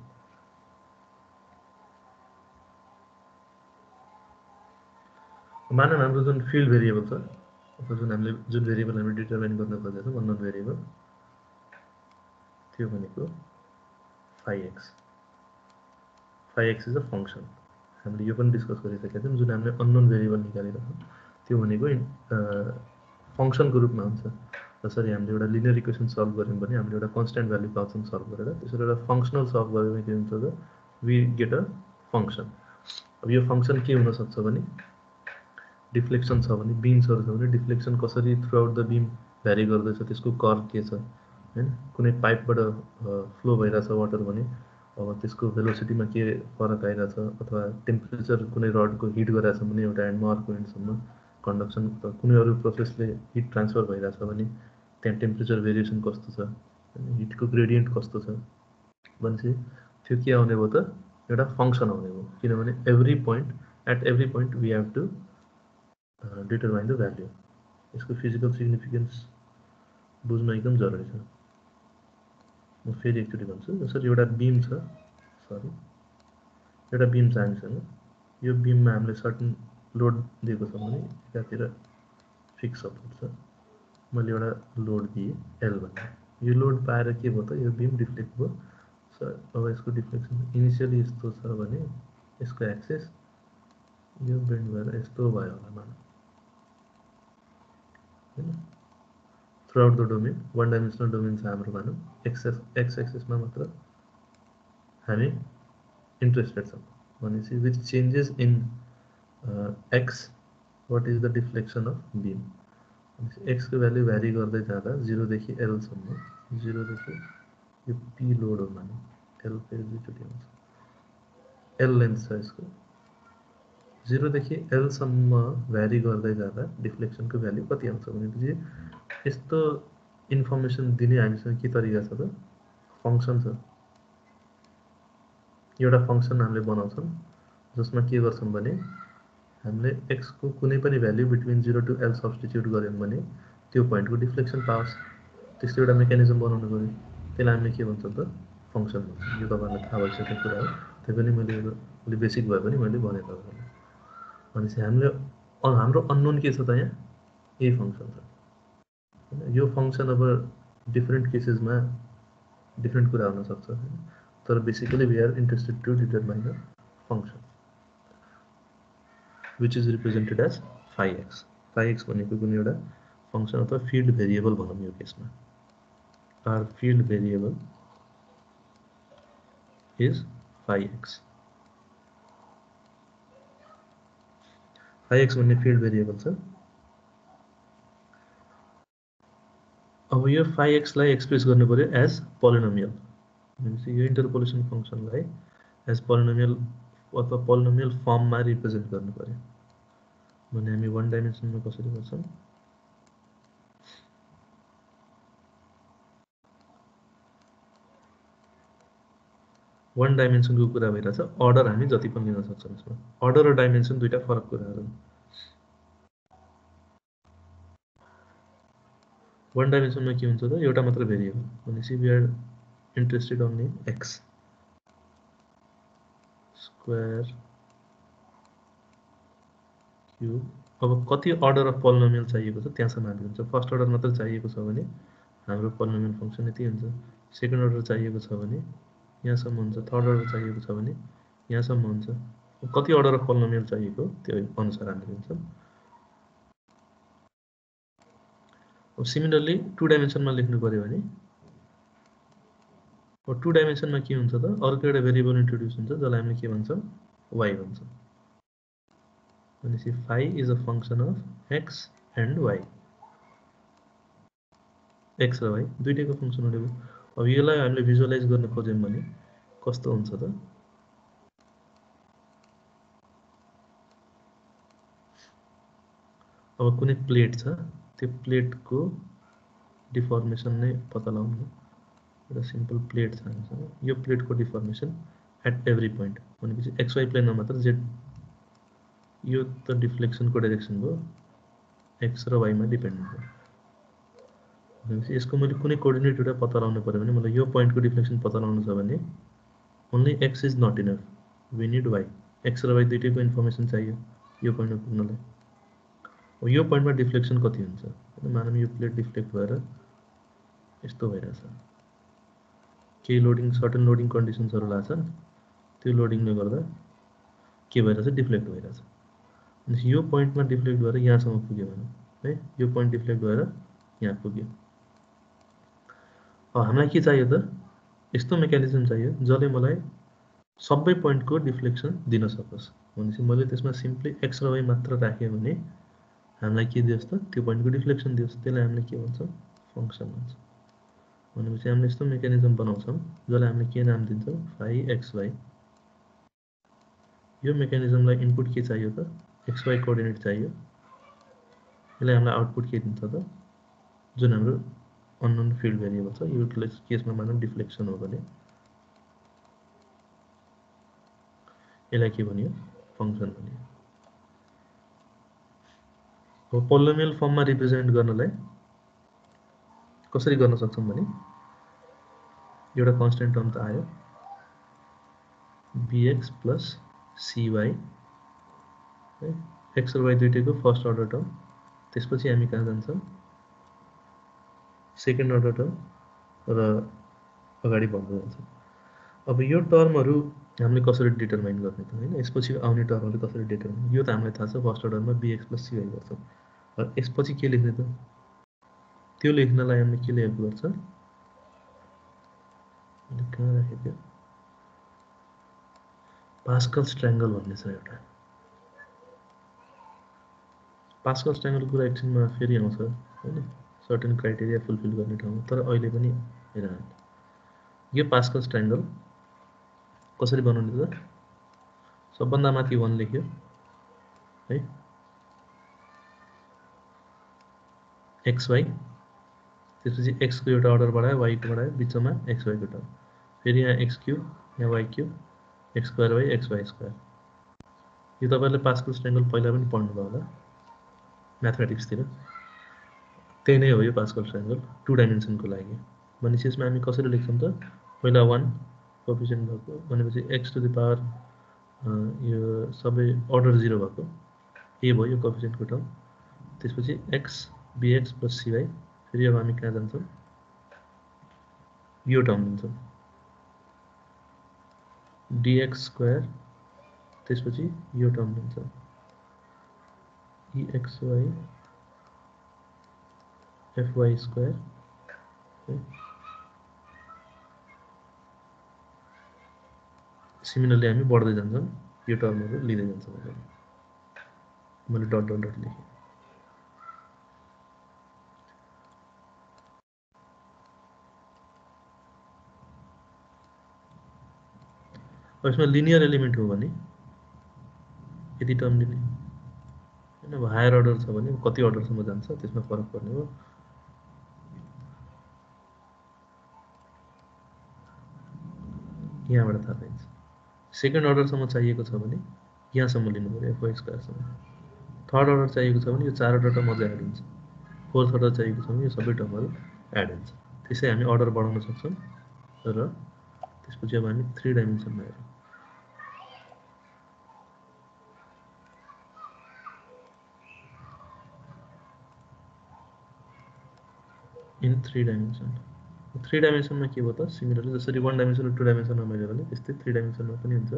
[SPEAKER 1] मानौँ हाम्रो जुन फिल्ड भेरिएबल छ अथवा जुन हामीले जुन भेरिएबल हामीले डिटर्माइन गर्न खोजेका छौँ अननोन भेरिएबल, त्यो भनेको five x. Five x is a function. हामीले यो पनि डिस्कस गरिसकेका छौँ, जुन हामीले अननोन भेरिएबल निकालिरहेको त्यो भनेको फङ्सनको रूपमा हुन्छ। जसरी हामीले एउटा लिनियर इक्वेसन सल्भ गऱ्यौँ भने हामीले एउटा कन्स्ट्यान्ट भ्यालु पाउँछौँ सल्भ गरेर, त्यसरी एउटा फङ्सनल सल्भ गऱ्यो भने के हुन्छ त वी गेट अ फङ्सन। अब यो फङ्सन के हुनसक्छ भने डिफ्लेक्सन छ भने बिम्सहरू छ भने डिफ्लेक्सन कसरी throughout the beam vary गर्दैछ, त्यसको कर्भ के छ हैन। कुनै पाइपबाट फ्लो भइरहेछ वाटर भने अब त्यसको भेलोसिटीमा के फरक आइरहेछ, अथवा टेम्परेचर कुनै रडको हिट गरिरहेछ भने एउटा एन्डमा अर्को एन्डसम्म कन्डक्सन अथवा कुनै अरू प्रोसेसले हिट ट्रान्सफर भइरहेछ भने त्यहाँ टेम्परेचर भेरिएसन कस्तो छ, हिटको ग्रेडियन्ट कस्तो छ भनेपछि त्यो के आउने भयो त एउटा फङ्सन आउने भयो। किनभने every point at every point we have to determine the value. यसको फिजिकल सिग्निफिकेन्स बुझ्न एकदम जरुरी छ। म फेरि एकचोटि भन्छु, जसरी एउटा बिम छ, सरी एउटा बिम छ हामीसँग, यो बिममा हामीले सर्टन लोड दिएको छ भने यतातिर फिक्स सपोर्ट छ, मैले एउटा लोड दिएँ एल भन्ने, यो लोड पाएर के भयो त यो बिम डिफ्लेक्ट भयो। सर अब यसको डिफ्लेक्सन इनिसियली यस्तो छ भने यसको एक्सेस यो बेन्ड भएर यस्तो भयो होला मानौँ हैन। Throughout the domain one dimensional domain छ हाम्रो भनौँ, एक्स एक्स एक्सेसमा मात्र हामी इन्ट्रेस्टेड छौँ भनेपछि which changes in x what is the deflection of beam. एक्सको भ्याल्यु भ्यारी गर्दै जाँदा जिरोदेखि एलसम्म, जिरोदेखि यो पी लोड हो मानौँ, एल फेरि दुईचोटि आउँछ, एल लेन्थ छ यसको, जिरोदेखि एलसम्म भ्यारी गर्दै जाँदा डिफ्लेक्सनको भ्याल्यु कति आउँछ भनेपछि यस्तो इन्फर्मेसन दिने हामीसँग के तरिका छ त फङ्सन छ। एउटा फङ्सन हामीले बनाउँछौँ जसमा के गर्छौँ भने हामीले एक्सको कुनै पनि value between zero to L substitute गऱ्यौँ भने त्यो पोइन्टको डिफ्लेक्सन पाओस्, त्यस्तो एउटा मेकानिजम बनाउनु पऱ्यो। त्यसलाई हामीले के भन्छौँ त फङ्सन भन्छौँ। यो तपाईँहरूलाई थाहा भइसकेको कुरा हो, त्यही पनि मैले अलिक बेसिक भए पनि मैले भने तपाईँहरूलाई। भनेपछि हामीले हाम्रो अननोन के छ त यहाँ यही फङ्सन छ। यो फङ्सन अब डिफ्रेन्ट केसेसमा डिफ्रेन्ट कुरा हुनसक्छ हैन, तर basically we are interested to determine the function which is represented as phi x. Phi x भनेको कुनै एउटा फङ्सन अथवा फिल्ड भेरिएबल भनौँ यो केसमा। Our field variable is phi x. Phi x भन्ने फिल्ड भेरिएबल छ। अब यो फाइ एक्सलाई एक्सप्रेस गर्नु पर्यो एज पोलिनोमियल, भनेपछि यो इन्टरपोलेसन फङ्सनलाई एज पोलिनोमियल अथवा पोलिनोमियल फर्ममा रिप्रेजेन्ट गर्नु पर्यो भने हामी वान डाइमेन्सनमा कसरी गर्छौँ, वान डाइमेन्सनको कुरा भइरहेछ, अर्डर हामी जति पनि लिन सक्छौँ यसमा। अर्डर र डाइमेन्सन दुईटा फरक कुराहरू। वान डाइमेन्सनमा के हुन्छ त एउटा मात्र भेरिएबल भनेपछि we are interested only x square cube. अब कति अर्डर अफ पोलिनोमियल चाहिएको छ त्यहाँसम्म हामी हुन्छ। फर्स्ट अर्डर मात्र चाहिएको छ भने हाम्रो पोलिनोमियल फङ्सन यति हुन्छ, सेकेन्ड अर्डर चाहिएको छ भने यहाँसम्म हुन्छ, थर्ड अर्डर चाहिएको छ भने यहाँसम्म हुन्छ। कति अर्डर अफ पोलिनोमियल चाहिएको त्यो अनुसार हामीले हुन्छ। अब सिमिलरली टु डाइमेन्सनमा लेख्नु पर्यो भने अब टु डाइमेन्सनमा के हुन्छ त अर्को एउटा भेरिएबल इन्ट्रोड्युस हुन्छ जसलाई हामीले के भन्छौँ वाइ भन्छौँ। भनेपछि phi is a function of x and y, x र वाइ दुइटैको फङ्सन हुने भयो। अब यसलाई हामीले भिजुअलाइज गर्न खोज्यौँ भने कस्तो हुन्छ त अब कुनै प्लेट छ, त्यो प्लेटको डिफर्मेसन नै पत्ता लगाउनु। एउटा सिम्पल प्लेट छ हामीसँग, यो प्लेटको डिफर्मेसन एट एभ्री पोइन्ट भनेपछि एक्स वाइ प्लेनमा मात्र जेड, यो त डिफ्लेक्सनको डाइरेक्सन भयो, एक्स र वाइमा डिपेन्डेन्ट भयो। भनेपछि यसको मैले कुनै कोअर्डिनेट एउटा पत्ता लगाउनु पऱ्यो भने मलाई यो पोइन्टको डिफ्लेक्सन पत्ता लगाउनु छ भने only x is not enough, we need y. X र वाइ दुइटैको इन्फर्मेसन चाहियो यो पोइन्टमा पुग्नलाई। अब यो पोइन्टमा डिफ्लेक्सन कति हुन्छ, मानौँ यो प्लेट डिफ्लेक्ट भएर यस्तो भइरहेछ, केही लोडिङ सर्टन लोडिङ कन्डिसन्सहरू लाग्छन्, त्यो लोडिङले गर्दा के भइरहेछ डिफ्लेक्ट भइरहेछ। यो पोइन्टमा डिफ्लेक्ट भएर यहाँसम्म पुग्यो भने है, यो पोइन्ट डिफ्लेक्ट भएर यहाँ पुग्यो, अब हामीलाई के चाहियो त यस्तो मेकानिजम चाहियो जसले मलाई सबै पोइन्टको डिफ्लेक्सन दिन सकोस् भनेपछि मैले त्यसमा सिम्पली एक्स र वाई मात्र राखेँ भने हामीलाई के दियोस् त त्यो पोइन्टको डिफ्लेक्सन दियोस् त्यसलाई हामीले के भन्छौँ फङ्सन भन्छ भनेपछि हामीले यस्तो मेकानिजम बनाउँछौँ जसलाई हामीले के नाम दिन्छौँ फाइ एक्स वाई यो मेकानिजमलाई इनपुट के चाहियो त एक्स वाई कोअर्डिनेट चाहियो यसले हामीलाई आउटपुट के दिन्छ त जुन हाम्रो अननोन फिल्ड भेरिएबल छ यो केसमा मानौँ डिफ्लेक्सन हो भने यसलाई के भनियो फङ्सन भनियो अब पोलिनोमियल फर्ममा रिप्रेजेन्ट गर्नलाई कसरी गर्न सक्छौँ भने एउटा कन्स्टेन्ट टर्म त आयो bx प्लस cy है एक्स र वाई दुईटैको फर्स्ट अर्डर टर्म त्यसपछि हामी कहाँ जान्छौँ सेकेन्ड अर्डर टर्म र अगाडि बढ्दै जान्छौँ अब यो टर्महरू हामीले कसरी डिटरमाइन गर्ने त हैन यसपछि आउने टर्महरू कसरी डिटरमाइन यो त हामीलाई थाहा छ फर्स्ट अर्डरमा bx प्लस cy गर्छौँ र यसपछि के लेख्ने त त्यो लेख्नलाई हामीले के लेख गर्छ मैले कहाँ राखेँ त्यो पास्कल्स ट्रायंगल भन्ने छ एउटा पास्कल्स ट्रायंगल कुरा एकछिनमा फेरि आउँछ हैन सर्टेन क्राइटेरिया फुलफिल गर्ने ठाउँमा तर अहिले पनि हेरौँ यो पास्कल्स ट्रायंगल कसरी बनाउने त सबभन्दा माथि वन लेख्यो है एक्स वाई त्यसपछि एक्स को एउटा अर्डर बढायो वाई को बढायो बिचमा एक्स वाई को टर्म फेरि यहाँ एक्स क्यूब यहाँ y cube x square y x y square यो तपाईहरुले पास्कल्स ट्रायंगल पहिला पनि पढ्नुभयो होला म्याथमेटिक्स तिर त्यही नै हो यो पास्कल्स ट्रायंगल टु डाइमेन्सनको लागि भनेपछि यसमा हामी कसरी लेख्छौं त पहिला वन कोएफिसिएन्ट भएको भनेपछि x टु द पावर यो सबै अर्डर जीरो भएको a भयो यो कोएफिसिएन्टको टर्म त्यसपछि x bx प्लस cy फेरि अब हामी कहाँ जान्छौं यो टर्म लिन्छौं dx स्क्वायर त्यसपछि यो टर्म लिन्छौं exy fy स्क्वायर सिमिलरली हामी बढ्दै जान्छौं यो टर्महरु लिँदै जान्छौं मैले डट डट डट लेखेँ अब यसमा लिनियर एलिमेन्ट हो भने यदि टर्म लिने हैन अब हायर अर्डर छ भने कति अर्डरसम्म जान्छ त्यसमा फरक पर्ने हो यहाँबाट थाहा पाइन्छ सेकेन्ड अर्डरसम्म चाहिएको छ भने यहाँसम्म लिनु पर्यो fy स्क्वायरसम्म थर्ड अर्डर चाहिएको छ भने यो चार अर्डर टर्म अझै एड हुन्छ फोर्थ अर्डर चाहिएको छ भने यो सबै टर्महरु एड हुन्छ त्यसै हामी अर्डर बढाउन सक्छौं र त्यसपछि अब हामी थ्री डाइमेन्सनमा हेरौँ इन थ्री डाइमेन्सन थ्री डाइमेन्सनमा के भयो त सिमिलरली जसरी वन डाइमेन्सन र टु डाइमेन्सनमा मैले भने त्यस्तै थ्री डाइमेन्सनमा पनि हुन्छ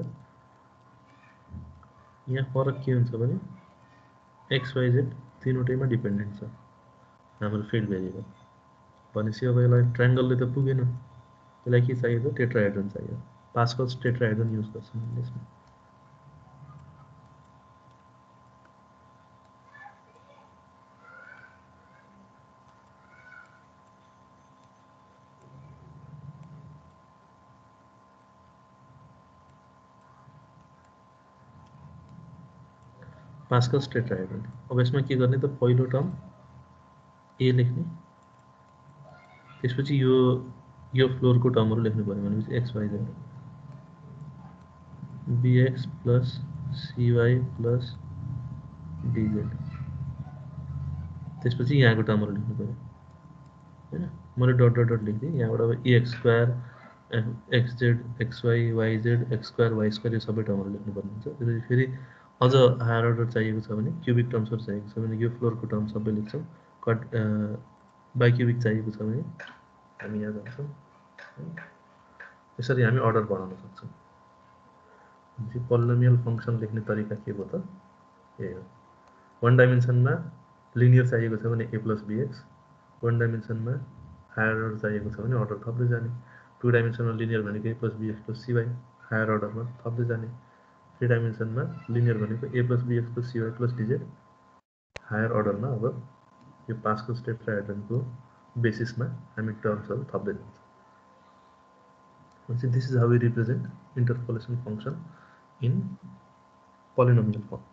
[SPEAKER 1] यहाँ फरक के हुन्छ भने एक्स वाई जेड तीनवटैमा डिपेन्डेन्ट छ हाम्रो फिल्ड भेरिएबल भनेपछि अब यसलाई ट्रायंगलले त पुगेन यसलाई के चाहियो त टेट्राहेड्रन चाहियो पास्कल्स टेट्राहेड्रन युज गर्छौं हामीले यसमा पास्कल्स टेट्राहेड्रन अब यसमा के गर्ने त पहिलो टर्म a लेख्ने त्यसपछि यो यो फ्लोरको टर्महरु लेख्नु पर्यो भनेपछि x y z bx plus cy plus dz त्यसपछि यहाँको टर्महरु लेख्नु पर्यो हैन मैले डट डट डट लेख्दिए यहाँबाट अब ax square xz xy yz x square y square यो सबै टर्महरु लेख्नु पर्ने हुन्छ त्यसपछि फेरि अझ हायर अर्डर चाहिएको छ भने क्युबिक टर्म्सहरु चाहिएको छ भने यो फ्लोरको टर्म सबै लेख्छौं कट बाइक्युबिक चाहिएको छ भने हामी यहाँ जान्छौं यसरी हामी अर्डर बढाउन सक्छौं यो पोलिनोमियल फंक्सन लेख्ने तरिका के हो त यही हो वन डाइमेन्सनमा लिनियर चाहिएको छ भने a plus bx वन डाइमेन्सनमा हायर अर्डर चाहिएको छ भने अर्डर थप्दै जाने। टु डाइमेन्सनमा लिनियर भनेको a plus b x plus c y higher अर्डरमा थप्दै जाने। थ्री डाइमेन्सनमा लिनियर भनेको a plus b x plus c y plus d z higher अर्डरमा अब यो पाँचको स्टेप प्याटर्नको बेसिसमा हामी टर्म्सहरू थप्दै जान्छ। This is how we represent interpolation function in polynomial form.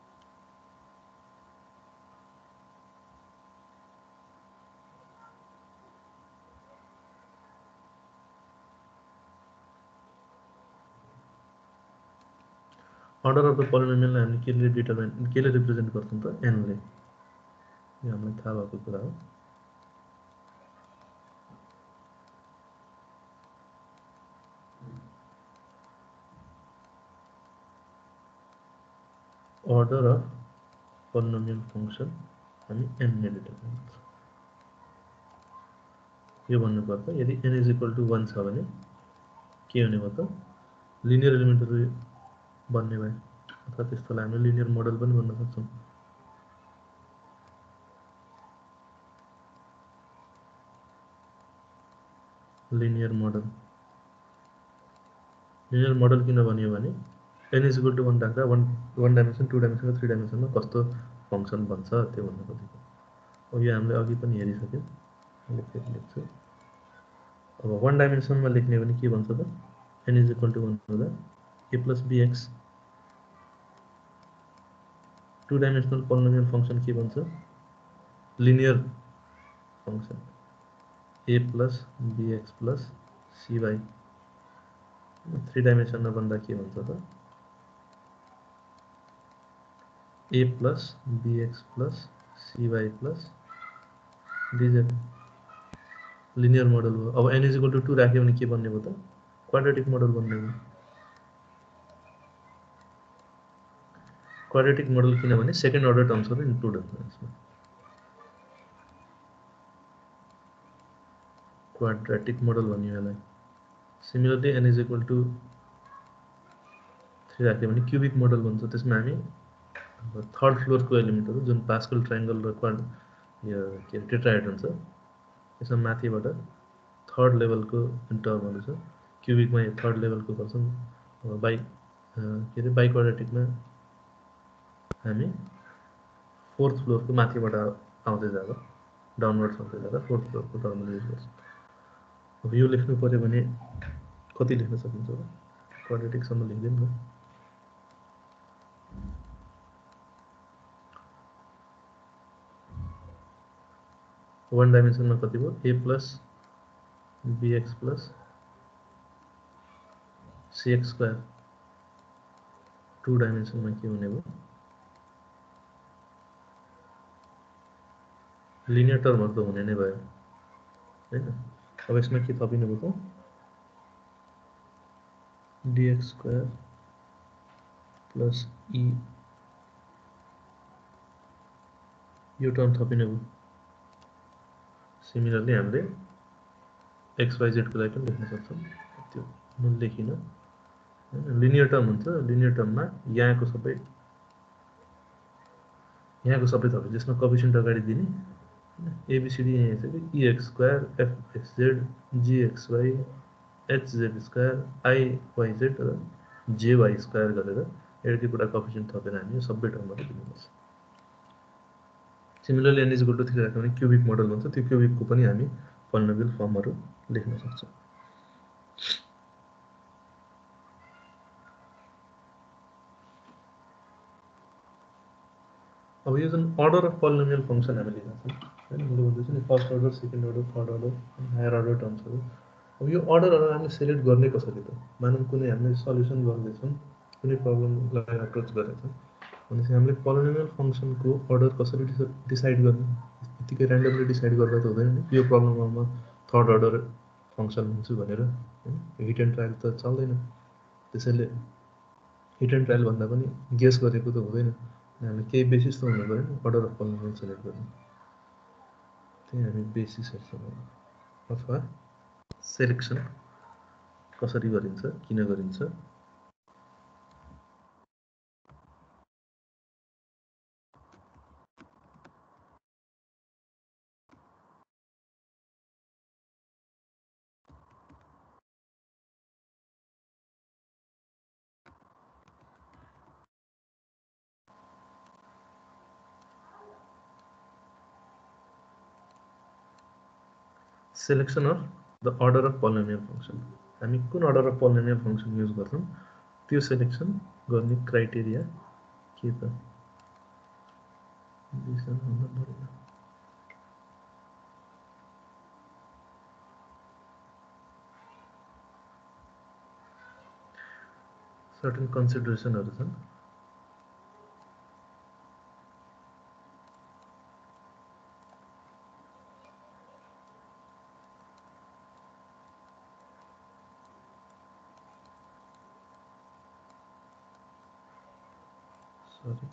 [SPEAKER 1] Order of the पोलिनोमियललाई हामीले केले डिटर्मिन केले रिप्रेजेन्ट गर्छौँ त एनले। यो हामीलाई थाहा भएको कुरा हो। अर्डर अफ पोलिनोमियल फङ्सन हामी एनले डिटर्मिन गर्छौँ। यो भन्नुपर्दा यदि n is equal to one छ भने के हुने भयो त लिनियर एलिमेन्टहरू बन्ने भयो, अथवा त्यस्तोलाई हामीले लिनियर मोडल पनि भन्न सक्छौँ। लिनियर मोडल लिनियर मोडल किन बन्यो भने n is equal to one राख्दा one one dimension two dimension three डाइमेन्सनमा कस्तो फङ्सन बन्छ त्यो भन्नु खोजेको। अब यो हामीले अघि पनि हेरिसक्यौँ, मैले फेरि लेख्छु। अब वान डाइमेन्सनमा लेख्ने भने के भन्छ त n is equal to one हुँदा a plus b x. Two dimensional polynomial function के भन्छ linear function a plus b x plus c y. Three डाइमेन्सनमा भन्दा के भन्छ त a plus b x plus c y plus d z linear model हो। अब n is equal to two राख्यो भने के बन्ने भयो त क्वाड्रेटिक मोडल बन्ने भयो। क्वाड्रेटिक मोडल किनभने सेकेन्ड अर्डर टर्म्सहरू इन्क्लुड हुन्छ यसमा। क्वाड्रेटिक मोडल भन्यो यसलाई। Similarly n is equal to three राख्यो भने क्युबिक मोडल भन्छ। त्यसमा हामी थर्ड फ्लोरको एलिमेन्टहरू जुन पास्कल ट्राइङ्गल र क्वाड यो के अरे टेट्राहेड्रन छ त्यसमा माथिबाट थर्ड लेभलको टर्महरू छ। क्युबिकमा थर्ड लेभलको गर्छौँ। बाई के अरे बाई क्वाड्रेटिकमा हामी फोर्थ फ्लोरको माथिबाट आउँदै जाँदा डाउनवर्ड्स आउँदै जाँदा फोर्थ फ्लोरको टर्महरू युज गर्छौँ। अब यो लेख्नु पऱ्यो भने कति लेख्न सकिन्छ होला क्वाड्रेटिकसम्म लेख्दैन न। वान डाइमेन्सनमा कति भयो a plus b x plus c x square. Two डाइमेन्सनमा के हुने भयो लिनियर टर्महरू त हुने नै भयो होइन। अब यसमा के थपिने भयो त डिएक्स स्क्वायर प्लस ई यो टर्म थपिने भयो। सिमिलरली हामीले एक्स वाई जेडको लागि पनि लेख्न सक्छौँ। त्यो मैले लेखिनँ होइन। लिनियर टर्म हुन्छ, लिनियर टर्ममा यहाँको सबै यहाँको सबै थप्यो जसमा कोएफिसिएन्ट अगाडि दिने एबिसिडी यहाँ छ कि e x square f x z g x y h z square i y z र जेवाई स्क्वायर गरेर एउटै कुरा कोएफिसिएन्ट थपेर हामी यो सबै टर्महरू दिनुपर्छ। Similarly n is equal to three राख्यो भने क्युबिक मोडल भन्छ। त्यो क्युबिकको पनि हामी पोलिनोमियल फर्महरू लेख्न सक्छौँ। अब यो जुन अर्डर अफ पोलिनोमियल फङ्सन हामी लिएको छौँ होइन, मैले भन्दैछु नि first order second order third order higher order टर्म्सहरू। अब यो अर्डरहरू हामीले सेलेक्ट गर्ने कसरी त मानौँ कुनै हामीले सल्युसन गर्दैछौँ, कुनै प्रब्लमलाई अप्रोच गरेछौँ भनेपछि हामीले पोलिनोमियल फङ्सनको अर्डर कसरी डिसाइड गर्ने। यतिकै ऱ्यान्डमली डिसाइड गर्दा त हुँदैन नि। यो प्रब्लममा म थर्ड अर्डर फङ्सन लिन्छु भनेर होइन, हिट एन्ड ट्रायल त चल्दैन। त्यसैले हिट एन्ड ट्रायल भन्दा पनि गेस गरेको त हुँदैन। हामीले केही बेसिस त हुनु पऱ्यो नि अर्डर अफ पोलिनोमियल सेलेक्ट गर्ने। त्यही हामी बेसिस हेर्छौँ अथवा सेलेक्सन कसरी गरिन्छ किन गरिन्छ selection of the order of polynomial function हामी कुन order of polynomial function use गर्छौं त्यो सेलेक्सन गर्ने क्राइटेरिया के त सर्टेन कन्सिडरेसनहरु छन् Sorry.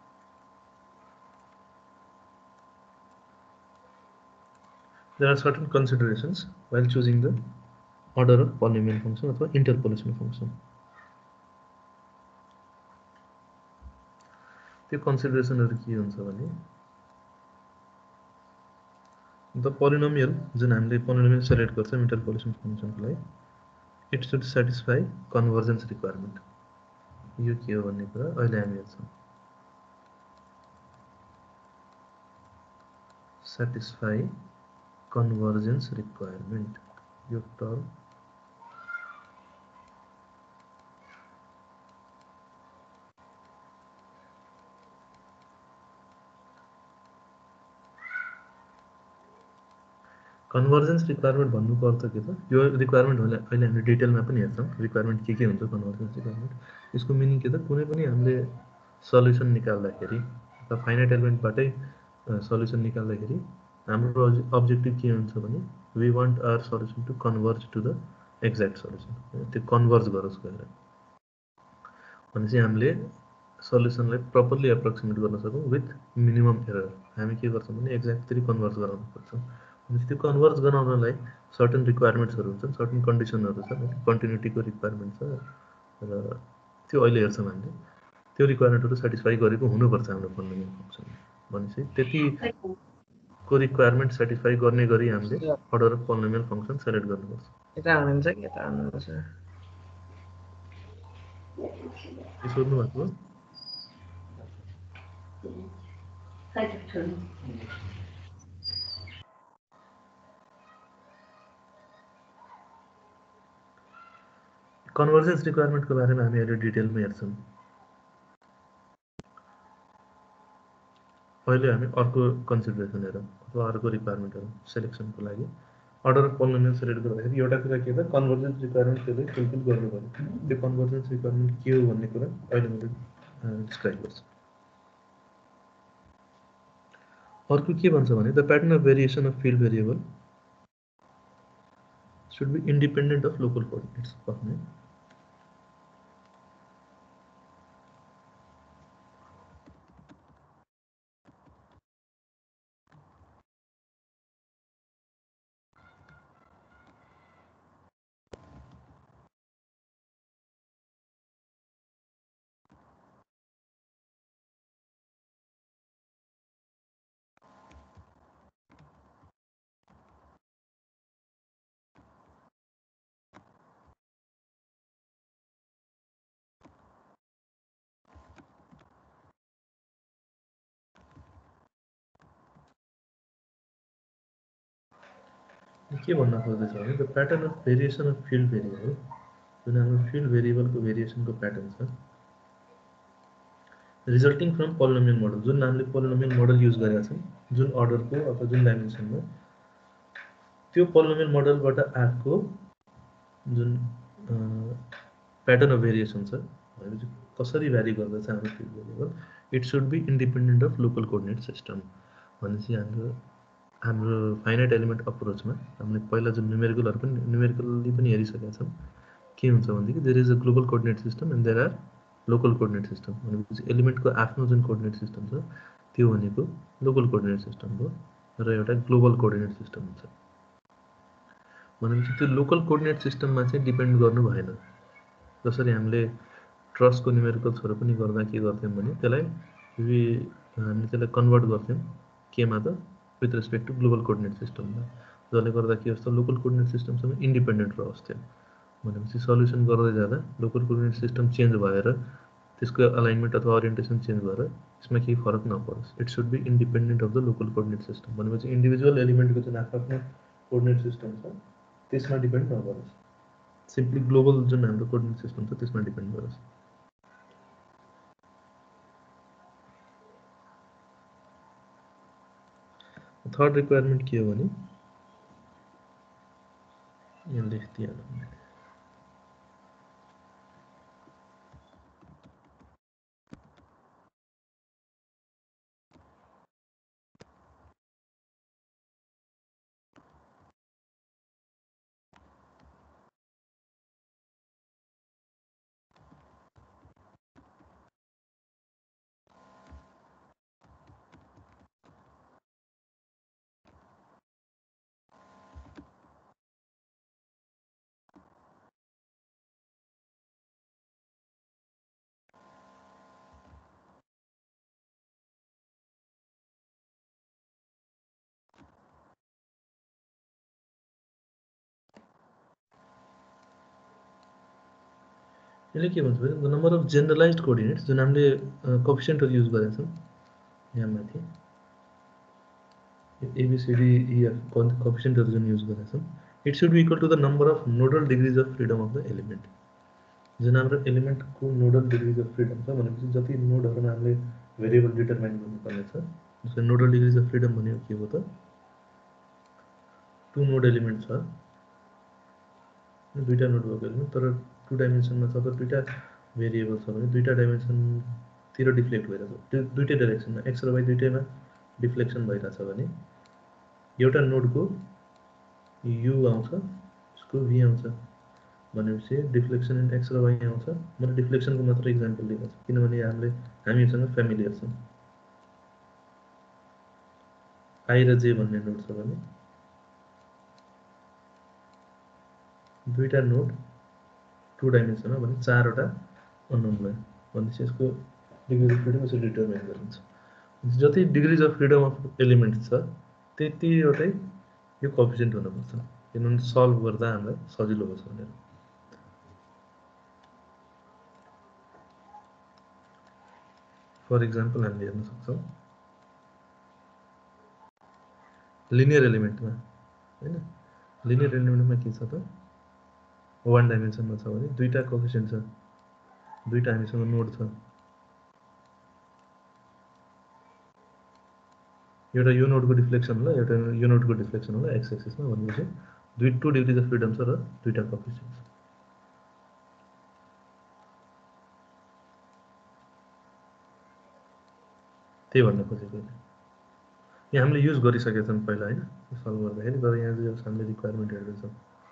[SPEAKER 1] There are certain considerations while choosing the order of polynomial function or interpolation function. The consideration are key on the polynomial जुन हामीले polynomial select गर्छौं interpolation function को लागि it should satisfy convergence requirement. यो के हो भन्ने कुरा अहिले हामी हेर्छौं satisfy convergence requirement यो टर्म कन्भर्जेन्स रिक्वायरमेन्ट भन्नुको अर्थ के त यो रिक्वायरमेन्ट होला अहिले हामीले डिटेलमा पनि हेर्छौं रिक्वायरमेन्ट के के हुन्छ कन्भर्जेन्स रिक्वायरमेन्ट यसको मिनिङ के त कुनै पनि हामीले सल्युसन निकाल्दाखेरि अथवा फाइनाइट एलिमेन्टबाटै सल्युसन निकाल्दाखेरि हाम्रो अब्जेक्टिभ के हुन्छ भने we want our solution to converge to the exact solution त्यो कन्भर्ज गरोस् भनेर भनेपछि हामीले सल्युसनलाई प्रपरली एप्रोक्सिमेट गर्न सकौं विथ मिनिमम एरर हामी के गर्छौं भने एक्ज्याक्टली कन्भर्ज गराउनु पर्छ भनेपछि त्यो कन्भर्ज गराउनलाई सर्टेन रिक्वायरमेन्ट्सहरु हुन्छन् सर्टेन कन्डिसनहरु छन् कन्टिन्युटीको रिक्वायरमेन्ट छ र त्यो अहिले हेर्छौं हामीले त्यो रिक्वायरमेन्टहरु सेटिस्फाई गरेको हुनुपर्छ हाम्रो पोलिनोमियल फंक्सन भनेपछि त्यति को रिक्वायरमेन्ट सेटिस्फाई गर्ने गरी हामीले order of polynomial function select गर्नुपर्छ
[SPEAKER 2] यता आउनुहुन्छ कि यता आउनुहुन्छ
[SPEAKER 1] के सोध्नु भएको कन्भर्जेन्स रिक्वायरमेन्ट को बारेमा हामी अहिले डिटेलमा हेर्छौं अहिले हामी अर्को कन्सिडरेसन हेरौं अथवा अर्को रिक्वायरमेन्ट हेरौं सेलेक्सनको लागि अर्डर अफ पोलिनोमियल सेलेक्ट गर्दाखेरि एउटा कुरा के त कन्भर्जेन्स रिक्वायरमेन्ट त्यसले फुलफिल गर्नु पर्यो त्यो कन्भर्जेन्स रिक्वायरमेन्ट के हो भन्ने कुरा अहिले मैले डिस्क्राइब गर्छु अर्को के भन्छ भने the pattern of variation of field variable should be independent of local coordinates भन्ने के भन्न खोज्दैछ भने the pattern of variation of field variable जुन हाम्रो फिल्ड भेरिएबलको भेरिएसनको प्याटर्न छ रिजल्टिङ फ्रम पोलिनोमियल मोडल जुन हामीले पोलिनोमियल मोडल युज गरेका छौं जुन अर्डरको अथवा जुन डाइमेन्सनमा त्यो पोलिनोमियल मोडलबाट आएको जुन प्याटर्न अफ भेरिएसन छ भनेपछि कसरी भ्यारी गर्दछ हाम्रो field variable it should be independent of local coordinate system भनेपछि हाम्रो हाम्रो फाइनाइट एलिमेन्ट अप्रोचमा हामीले पहिला जुन न्युमेरिकलहरु पनि न्युमेरिकली पनि हेरिसकेका छौं के हुन्छ भन्दाखेरि there is a global coordinate system and there are local coordinate system भनेपछि एलिमेन्टको आफ्नो जुन कोअर्डिनेट सिस्टम छ त्यो भनेको लोकल कोअर्डिनेट सिस्टम हो र एउटा ग्लोबल कोअर्डिनेट सिस्टम हुन्छ भनेपछि त्यो लोकल कोअर्डिनेट सिस्टममा चाहिँ डिपेन्ड गर्नु भएन जसरी हामीले ट्रसको न्युमेरिकल्सहरु पनि गर्दा के गर्थ्यौं भने त्यसलाई हामीले त्यसलाई कन्भर्ट गर्थ्यौं केमा त with respect to global coordinate system जसले गर्दा के जस्तो लोकल कोअर्डिनेट सिस्टमसँग इन्डिपेन्डेन्ट रहोस् त्यो भनेपछि सल्युसन गर्दै जाँदा लोकल कोअर्डिनेट सिस्टम चेन्ज भएर त्यसको अलाइनमेन्ट अथवा ओरिएन्टेसन चेन्ज भएर यसमा केही फरक नपरोस् it should be independent of the local coordinate system भनेपछि इन्डिभिजुअल एलिमेन्टको चाहिँ आफ्नो कोअर्डिनेट सिस्टम छ त्यसमा डिपेन्ड नगरोस्, सिम्पली ग्लोबल जुन हाम्रो कोअर्डिनेट सिस्टम छ त्यसमा डिपेन्ड गरोस्। थर्ड रिक्वायरमेन्ट के हो भने यहाँ लेखिदिइहालौँ। यसले के भन्छ भने the number of generalized coordinates जुन हामीले कोएफिसिएन्टहरु युज गरेका छौँ यहाँ माथि एबीसीडीईएफ कोएफिसिएन्टहरु जुन युज गरेका छौँ, it should be equal to the number of nodal degrees of freedom of the element. जुन हाम्रो एलिमेन्टको नोडल डिग्रिज अफ फ्रीडम छ भनेपछि जति नोडहरुमा हामीले भेरिएबल डिटरमाइन गर्नुपर्ने छ, जस्तै नोडल डिग्रिज अफ फ्रीडम भनेको के हो त, टु नोड एलिमेन्ट छ, दुईटा नोड भएको एलिमेन्ट तर टु डाइमेन्सनमा छ त दुईटा भेरिएबल छ भने दुईटा डाइमेन्सनतिर डिफ्लेक्ट भइरहेछ, त्यो दुईटै डाइरेक्सनमा एक्स र वाइ दुईटैमा डिफ्लेक्सन भइरहेछ भने एउटा नोडको यु आउँछ, उसको भी आउँछ भनेपछि डिफ्लेक्सन इन एक्स र वाइ आउँछ। मैले डिफ्लेक्सनको मात्र इक्जाम्पल लिएको छु किनभने हामीले हामीसँग फ्यामिलियर छौँ। आई र जे भन्ने नोड छ भने दुईटा नोड टु डाइमेन्सनमा भने चारवटा अननोनलाई भनेपछि यसको डिग्री अफ फ्रिडम यसरी डिटरमाइन गरिन्छ। जति degrees of freedom of element छ त्यतिवटै यो कोएफिसिएन्ट हुनुपर्छ किनभने सल्भ गर्दा हामीलाई सजिलो होस् भनेर। फर इक्जाम्पल हामीले हेर्न सक्छौँ लिनियर एलिमेन्टमा हैन, लिनियर एलिमेन्टमा के छ त वान डाइमेन्सनमा छ भने दुईटा कोएफिसिएन्ट छ, दुईटा हामीसँग नोड छ, एउटा यो नोडको डिफ्लेक्सन होला एउटा यो नोडको डिफ्लेक्सन होला एक्स एक्सिसमा भनेपछि दुई टु डिग्रिज अफ फ्रिडम छ र दुईटा कोएफिसिएन्ट छ। त्यही भन्न खोजेको यहाँ हामीले युज गरिसकेका छौँ पहिला हैन सल्भ गर्दाखेरि, तर यहाँ चाहिँ हामीले रिक्वायरमेन्ट हेर्दैछौँ।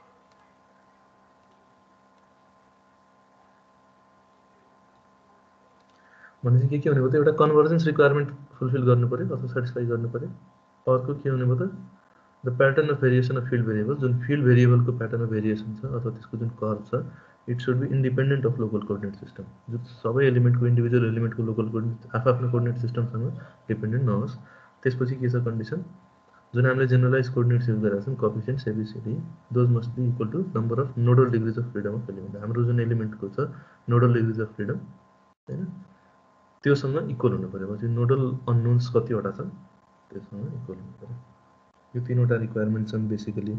[SPEAKER 1] भनेपछि के के हुने भयो त एउटा कन्भर्जेन्स रिक्वायरमेन्ट फुलफिल गर्नु पर्यो अथवा सेटिस्फाई गर्नु पर्यो। अर्को के हुने भयो त the pattern of variation of field variable, जुन फिल्ड भेरिएबलको प्याटर्न अफ भेरिएसन छ अथवा त्यसको जुन कर्भ छ it should be independent of local coordinate system. जुन सबै एलिमेन्टको इन्डिभिजुअल एलिमेन्टको लोकल कोअर्डिनेट आफ्नो कोअर्डिनेट सिस्टमसँग डिपेन्डेन्ट नहोस्। त्यसपछि के छ कन्डिसन, जुन हामीले जेनरलाइज कोअर्डिनेट्स युज गरेका छौँ coefficients a b c d those must be equal to number of nodal degrees of freedom of element. हाम्रो जुन एलिमेन्टको छ नोडल डिग्रिज अफ फ्रिडम हैन त्योसँग इक्वल हुनु पर्यो। पछि नोडल अननोन्स कतिवटा छन् त्योसँग इक्वल हुनु पर्यो। यो तीनवटा रिक्वायरमेन्ट छन् बेसिकली।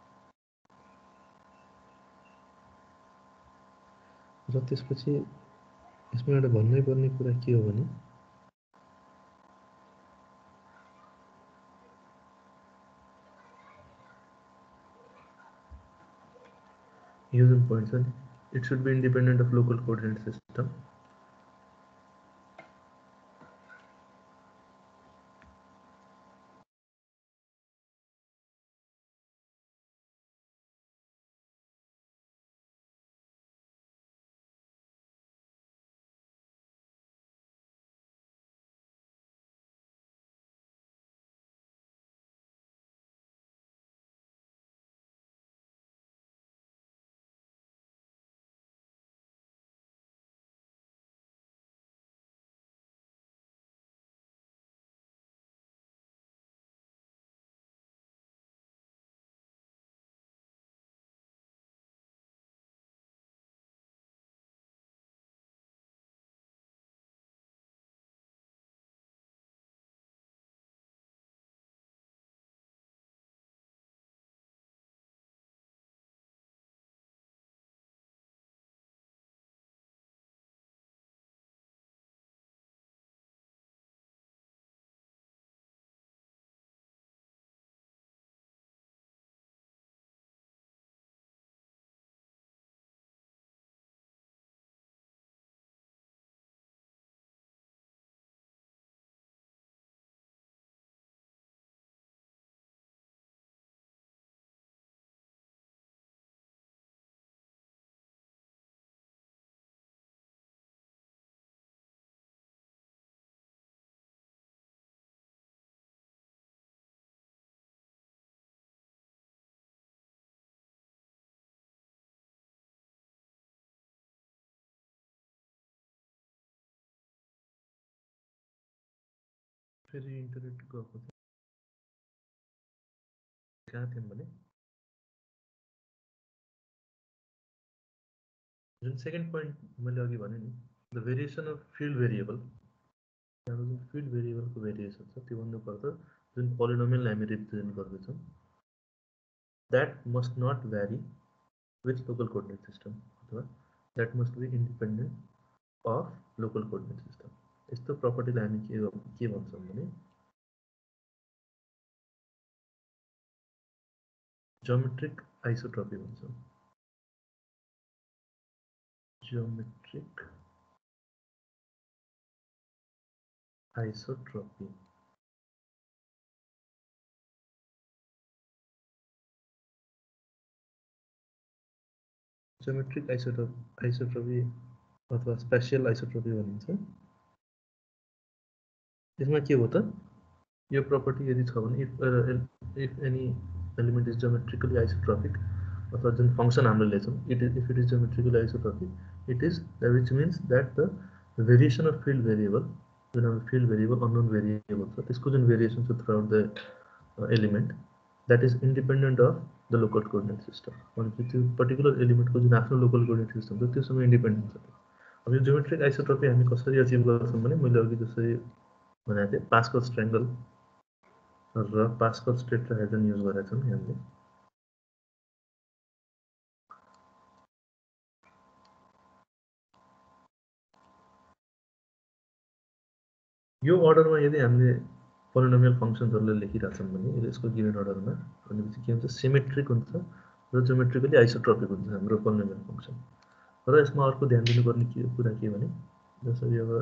[SPEAKER 1] र त्यसपछि यसमा एउटा भन्नै पर्ने कुरा के हो भने यो जुन पोइन्ट छ नि it should be independent of local coordinate system. फेरि इन्टरनेट गएको थियो कहाँ थियौँ भने जुन सेकेन्ड पोइन्ट मैले अघि भने नि the variation of field variable हाम्रो जुन फिल्ड भेरिएबलको भेरिएसन छ त्यो भन्नुपर्दा जुन पोलिनोमियल हामी रिप्रेजेन्ट गर्दैछौँ that must not vary with local coordinate system अथवा that must be independent of local coordinate system यस्तो प्रपर्टीलाई हामी के के भन्छौँ भने ज्योमेट्रिक आइसोट्रोपी भन्छौँ geometric isotropy geometric isotropy isotropy अथवा स्पेसियल आइसोट्रोपी भनिन्छ यसमा के हो त यो प्रपर्टी यदि छ भने if if any element is geometrically isotropic अथवा जुन फङ्सन हामीले लिन्छौँ it is if it is geometrically isotropic it is which means that the variation of field variable जुन हाम्रो फिल्ड भेरिएबल अननोन भेरिएबल छ त्यसको जुन भेरिएसन छ throughout the element that is independent of the local coordinate system भनेपछि त्यो particular एलिमेन्टको जुन आफ्नो लोकल कोअर्डिनेट सिस्टम छ त्योसँग इन्डिपेन्डेन्ट छ अब यो ज्योमेट्रिक आइसोट्रोपी हामी कसरी अचिभ गर्छौँ भने मैले अघि जसरी भनेको थिएँ पास्कल्स ट्रायंगल र पास्कल्स टेट्राहेड्रन युज गरेका छौँ हामीले यो अर्डरमा यदि हामीले पोलिनोमियल फङ्सन्सहरूलाई लेखिरहेछौँ भने यसको गिभन अर्डरमा भनेपछि के हुन्छ सिमेट्रिक हुन्छ र ज्योमेट्रिकली आइसोट्रोपिक हुन्छ हाम्रो पोलिनोमियल फङ्सन र यसमा अर्को ध्यान दिनुपर्ने के कुरा के भने जसरी अब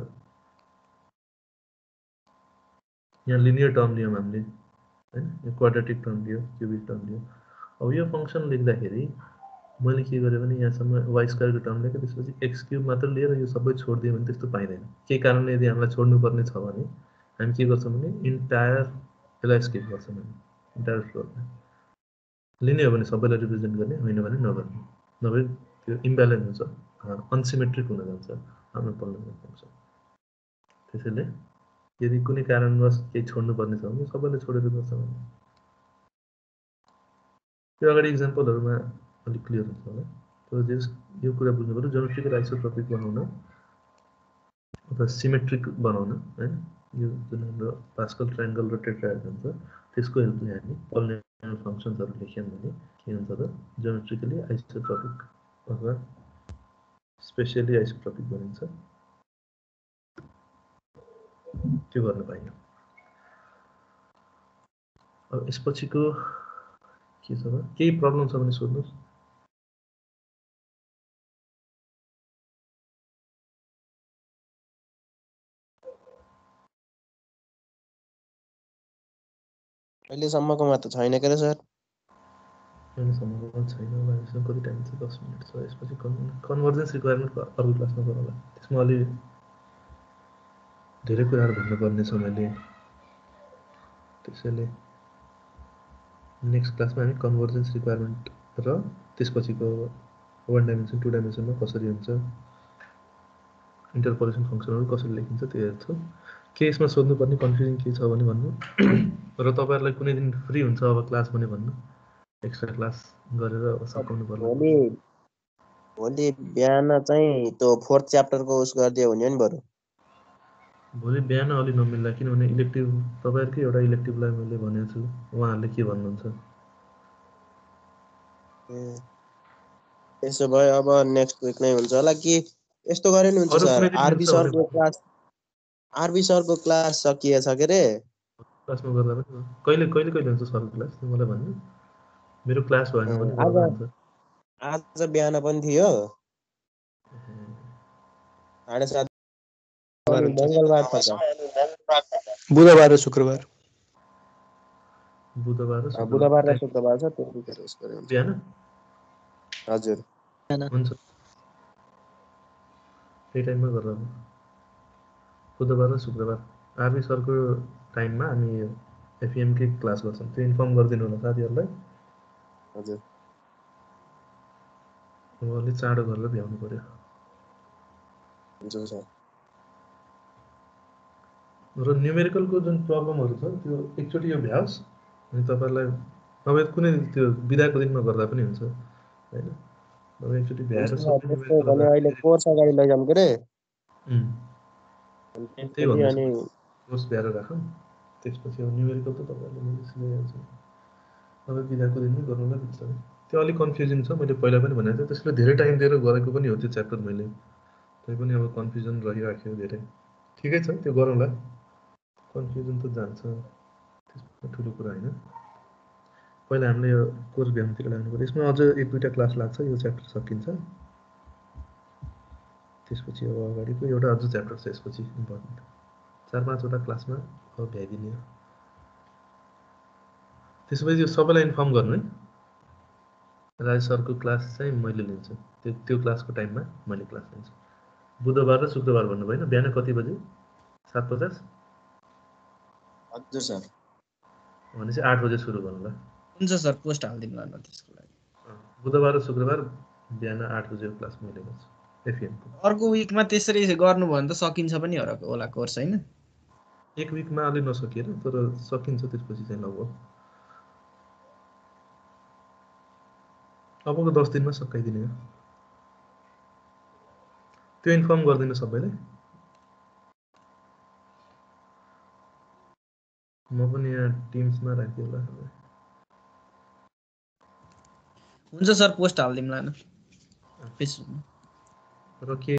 [SPEAKER 1] यहाँ लिनियर टर्म लियौँ हामीले हैन यो क्वाड्रेटिक टर्म लियो क्युबिक टर्म लियो अब यो फङ्सन लेख्दाखेरि मैले के गरेँ भने यहाँसम्म वाइ स्क्वायरको टर्म लेखेँ त्यसपछि एक्स क्युब मात्र लिएर यो सबै छोडिदियो भने त्यस्तो पाइँदैन केही कारणले यदि हामीलाई छोड्नुपर्ने छ भने हामी के गर्छौँ भने इन्टायर यसलाई स्किप गर्छौँ हामी इन्टायर फ्लोरमा लिने हो भने सबैलाई रिप्रेजेन्ट गर्ने होइन भने नगर्ने नभए त्यो इम्ब्यालेन्स हुन्छ अनसिमेट्रिक हुन जान्छ हाम्रो पोलिनोमियल फङ्सन त्यसैले यदि कुनै कारणवश केही छोड्नुपर्ने छ भने सबैले छोडेर गर्छौँ त्यो अगाडि इक्जाम्पलहरूमा अलिक क्लियर हुन्छ होला तर जस यो कुरा बुझ्नु पर्यो ज्योमेट्रिकल आइसोट्रोपिक बनाउन अथवा सिमेट्रिक बनाउन हैन यो जुन हाम्रो पास्कल ट्रायंगल र टेट्राहेड्रन छ त्यसको हेल्पले हामी पोलिनोमियल फङ्सन्सहरू लेख्यौँ भने के हुन्छ त ज्योमेट्रिकली आइसोट्रोपिक अथवा स्पेसियली आइसोट्रोपिक भनिन्छ त्यो गर्न पाइयो अब यसपछिको के छ त केही प्रब्लम छ भने सोध्नुहोस्
[SPEAKER 3] अहिलेसम्मकोमा त छैन के सर
[SPEAKER 1] अहिलेसम्मको छैन हामीसँग कति टाइम छ दस मिनट छ यसपछि कन्भर्जेन्स रिक्वायरमेन्ट अर्को क्लासमा गरौँला त्यसमा अलि धेरै कुराहरू भन्नुपर्ने छ मैले त्यसैले नेक्स्ट क्लासमा हामी कन्भर्जेन्स रिक्वायरमेन्ट र त्यसपछिको वान डाइमेन्सन टू डाइमेन्सनमा कसरी हुन्छ इन्टरपोलेसन फङ्सनहरू कसरी लेखिन्छ त्यो हेर्छौँ के यसमा सोध्नुपर्ने कन्फ्युजन के छ भने भन्नु र तपाईँहरूलाई कुनै दिन फ्री हुन्छ अब क्लास भने भन्नु एक्स्ट्रा क्लास गरेर सकाउनु पर्ला
[SPEAKER 3] भोलि भोलि बिहान चाहिँ त्यो फोर्थ च्याप्टरको उस गरिदियो भने नि बरु
[SPEAKER 1] भोलि बिहान अलि नमिल्ला किनभने इलेक्टिभ तपाईँहरूकै एउटा इलेक्टिभलाई मैले भनेको छु उहाँहरूले के भन्नुहुन्छ
[SPEAKER 3] त्यसो भए अब नेक्स्ट विक नै हुन्छ होला कि यस्तो गरे नि हुन्छ सर आरबी सरको क्लास आरबी सरको क्लास सकिएछ के रे
[SPEAKER 1] क्लासमा गर्दा पनि कहिले कहिले कहिले हुन्छ सरको क्लास मलाई भन्नु मेरो क्लास भएन भने गर्दा हुन्छ
[SPEAKER 3] आज बिहान पनि थियो साढे सात मङ्गलबार
[SPEAKER 2] बुधबार र शुक्रबार
[SPEAKER 1] बुधबार र
[SPEAKER 3] बुधबार र शुक्रबार छ त्यो
[SPEAKER 1] बिहान
[SPEAKER 3] हजुर
[SPEAKER 1] हुन्छ त्यही टाइममा गर्दा बुधबार र शुक्रबार आरबी सरको टाइममा हामी एफइएमकै क्लास गर्छौँ त्यो इन्फर्म गरिदिनु होला साथीहरूलाई
[SPEAKER 3] हजुर
[SPEAKER 1] अब अलिक चाँडो गरेर भ्याउनु पर्यो
[SPEAKER 3] हुन्छ सर
[SPEAKER 1] र न्युमेरिकलको जुन प्रब्लमहरू छ त्यो एकचोटि यो भ्याओस् अनि तपाईँलाई नभए कुनै त्यो बिदाको दिनमा गर्दा पनि हुन्छ होइन। नभए एकचोटि भ्याएर सबै
[SPEAKER 3] त्यस्तो
[SPEAKER 1] न्युमेरिकल
[SPEAKER 3] भने अहिले कोर्स अगाडि लैजाउँ के रे
[SPEAKER 1] त्यही भन्दैछु
[SPEAKER 3] अनि
[SPEAKER 1] कोर्स भ्याएर राखौँ त्यसपछि अब न्युमेरिकल त तपाईँहरूले मैले सिकाइहाल्छु नभए बिदाको दिनमै गर्नुलाई मिल्छ नि। त्यो अलिक कन्फ्युजन छ, मैले पहिला पनि भनेको थिएँ त्यसले धेरै टाइम दिएर गरेको पनि हो त्यो च्याप्टर मैले, त्यही पनि अब कन्फ्युजन रहिराख्यो धेरै। ठिकै छ त्यो गरौँला, कन्फ्युजन त जान्छ त्यसमा ठुलो कुरा होइन। पहिला हामीले यो कोर्स भ्याउनुतिर लाग्नु पऱ्यो। यसमा अझ एक दुईवटा क्लास लाग्छ, यो च्याप्टर सकिन्छ त्यसपछि अब अगाडिको एउटा अझ च्याप्टर छ यसपछि इम्पोर्टेन्ट, चार पाँचवटा क्लासमा अब भ्याइदिने हो। त्यसपछि यो सबैलाई इन्फर्म गर्नु है, राज सरको क्लास चाहिँ मैले लिन्छु, त्यो त्यो क्लासको टाइममा मैले क्लास लिन्छु। बुधबार र शुक्रबार भन्नुभयो होइन, बिहान कति बजे? सात पचास?
[SPEAKER 3] हजुर सर।
[SPEAKER 1] भनेपछि आठ बजे सुरु गर्नुला।
[SPEAKER 2] हुन्छ सर, पोस्ट हालिदिनु ल त्यसको लागि।
[SPEAKER 1] बुधबार र शुक्रबार बिहान आठ बजेको क्लास मैले गर्छु एफएमको।
[SPEAKER 2] अर्को विकमा त्यसरी गर्नु भयो भने त सकिन्छ पनि होला कोर्स होइन?
[SPEAKER 1] एक विकमा अलि नसकिएर तर सकिन्छ त्यसपछि चाहिँ लगभग अबको दस दिनमा सकाइदिने हो। त्यो इन्फर्म गरिदिनु सबैले, म पनि यहाँ टिम्समा राखिदिएँ होला।
[SPEAKER 2] हुन्छ सर, पोस्ट हालिदिउँला न फेसबुकमा।
[SPEAKER 1] र के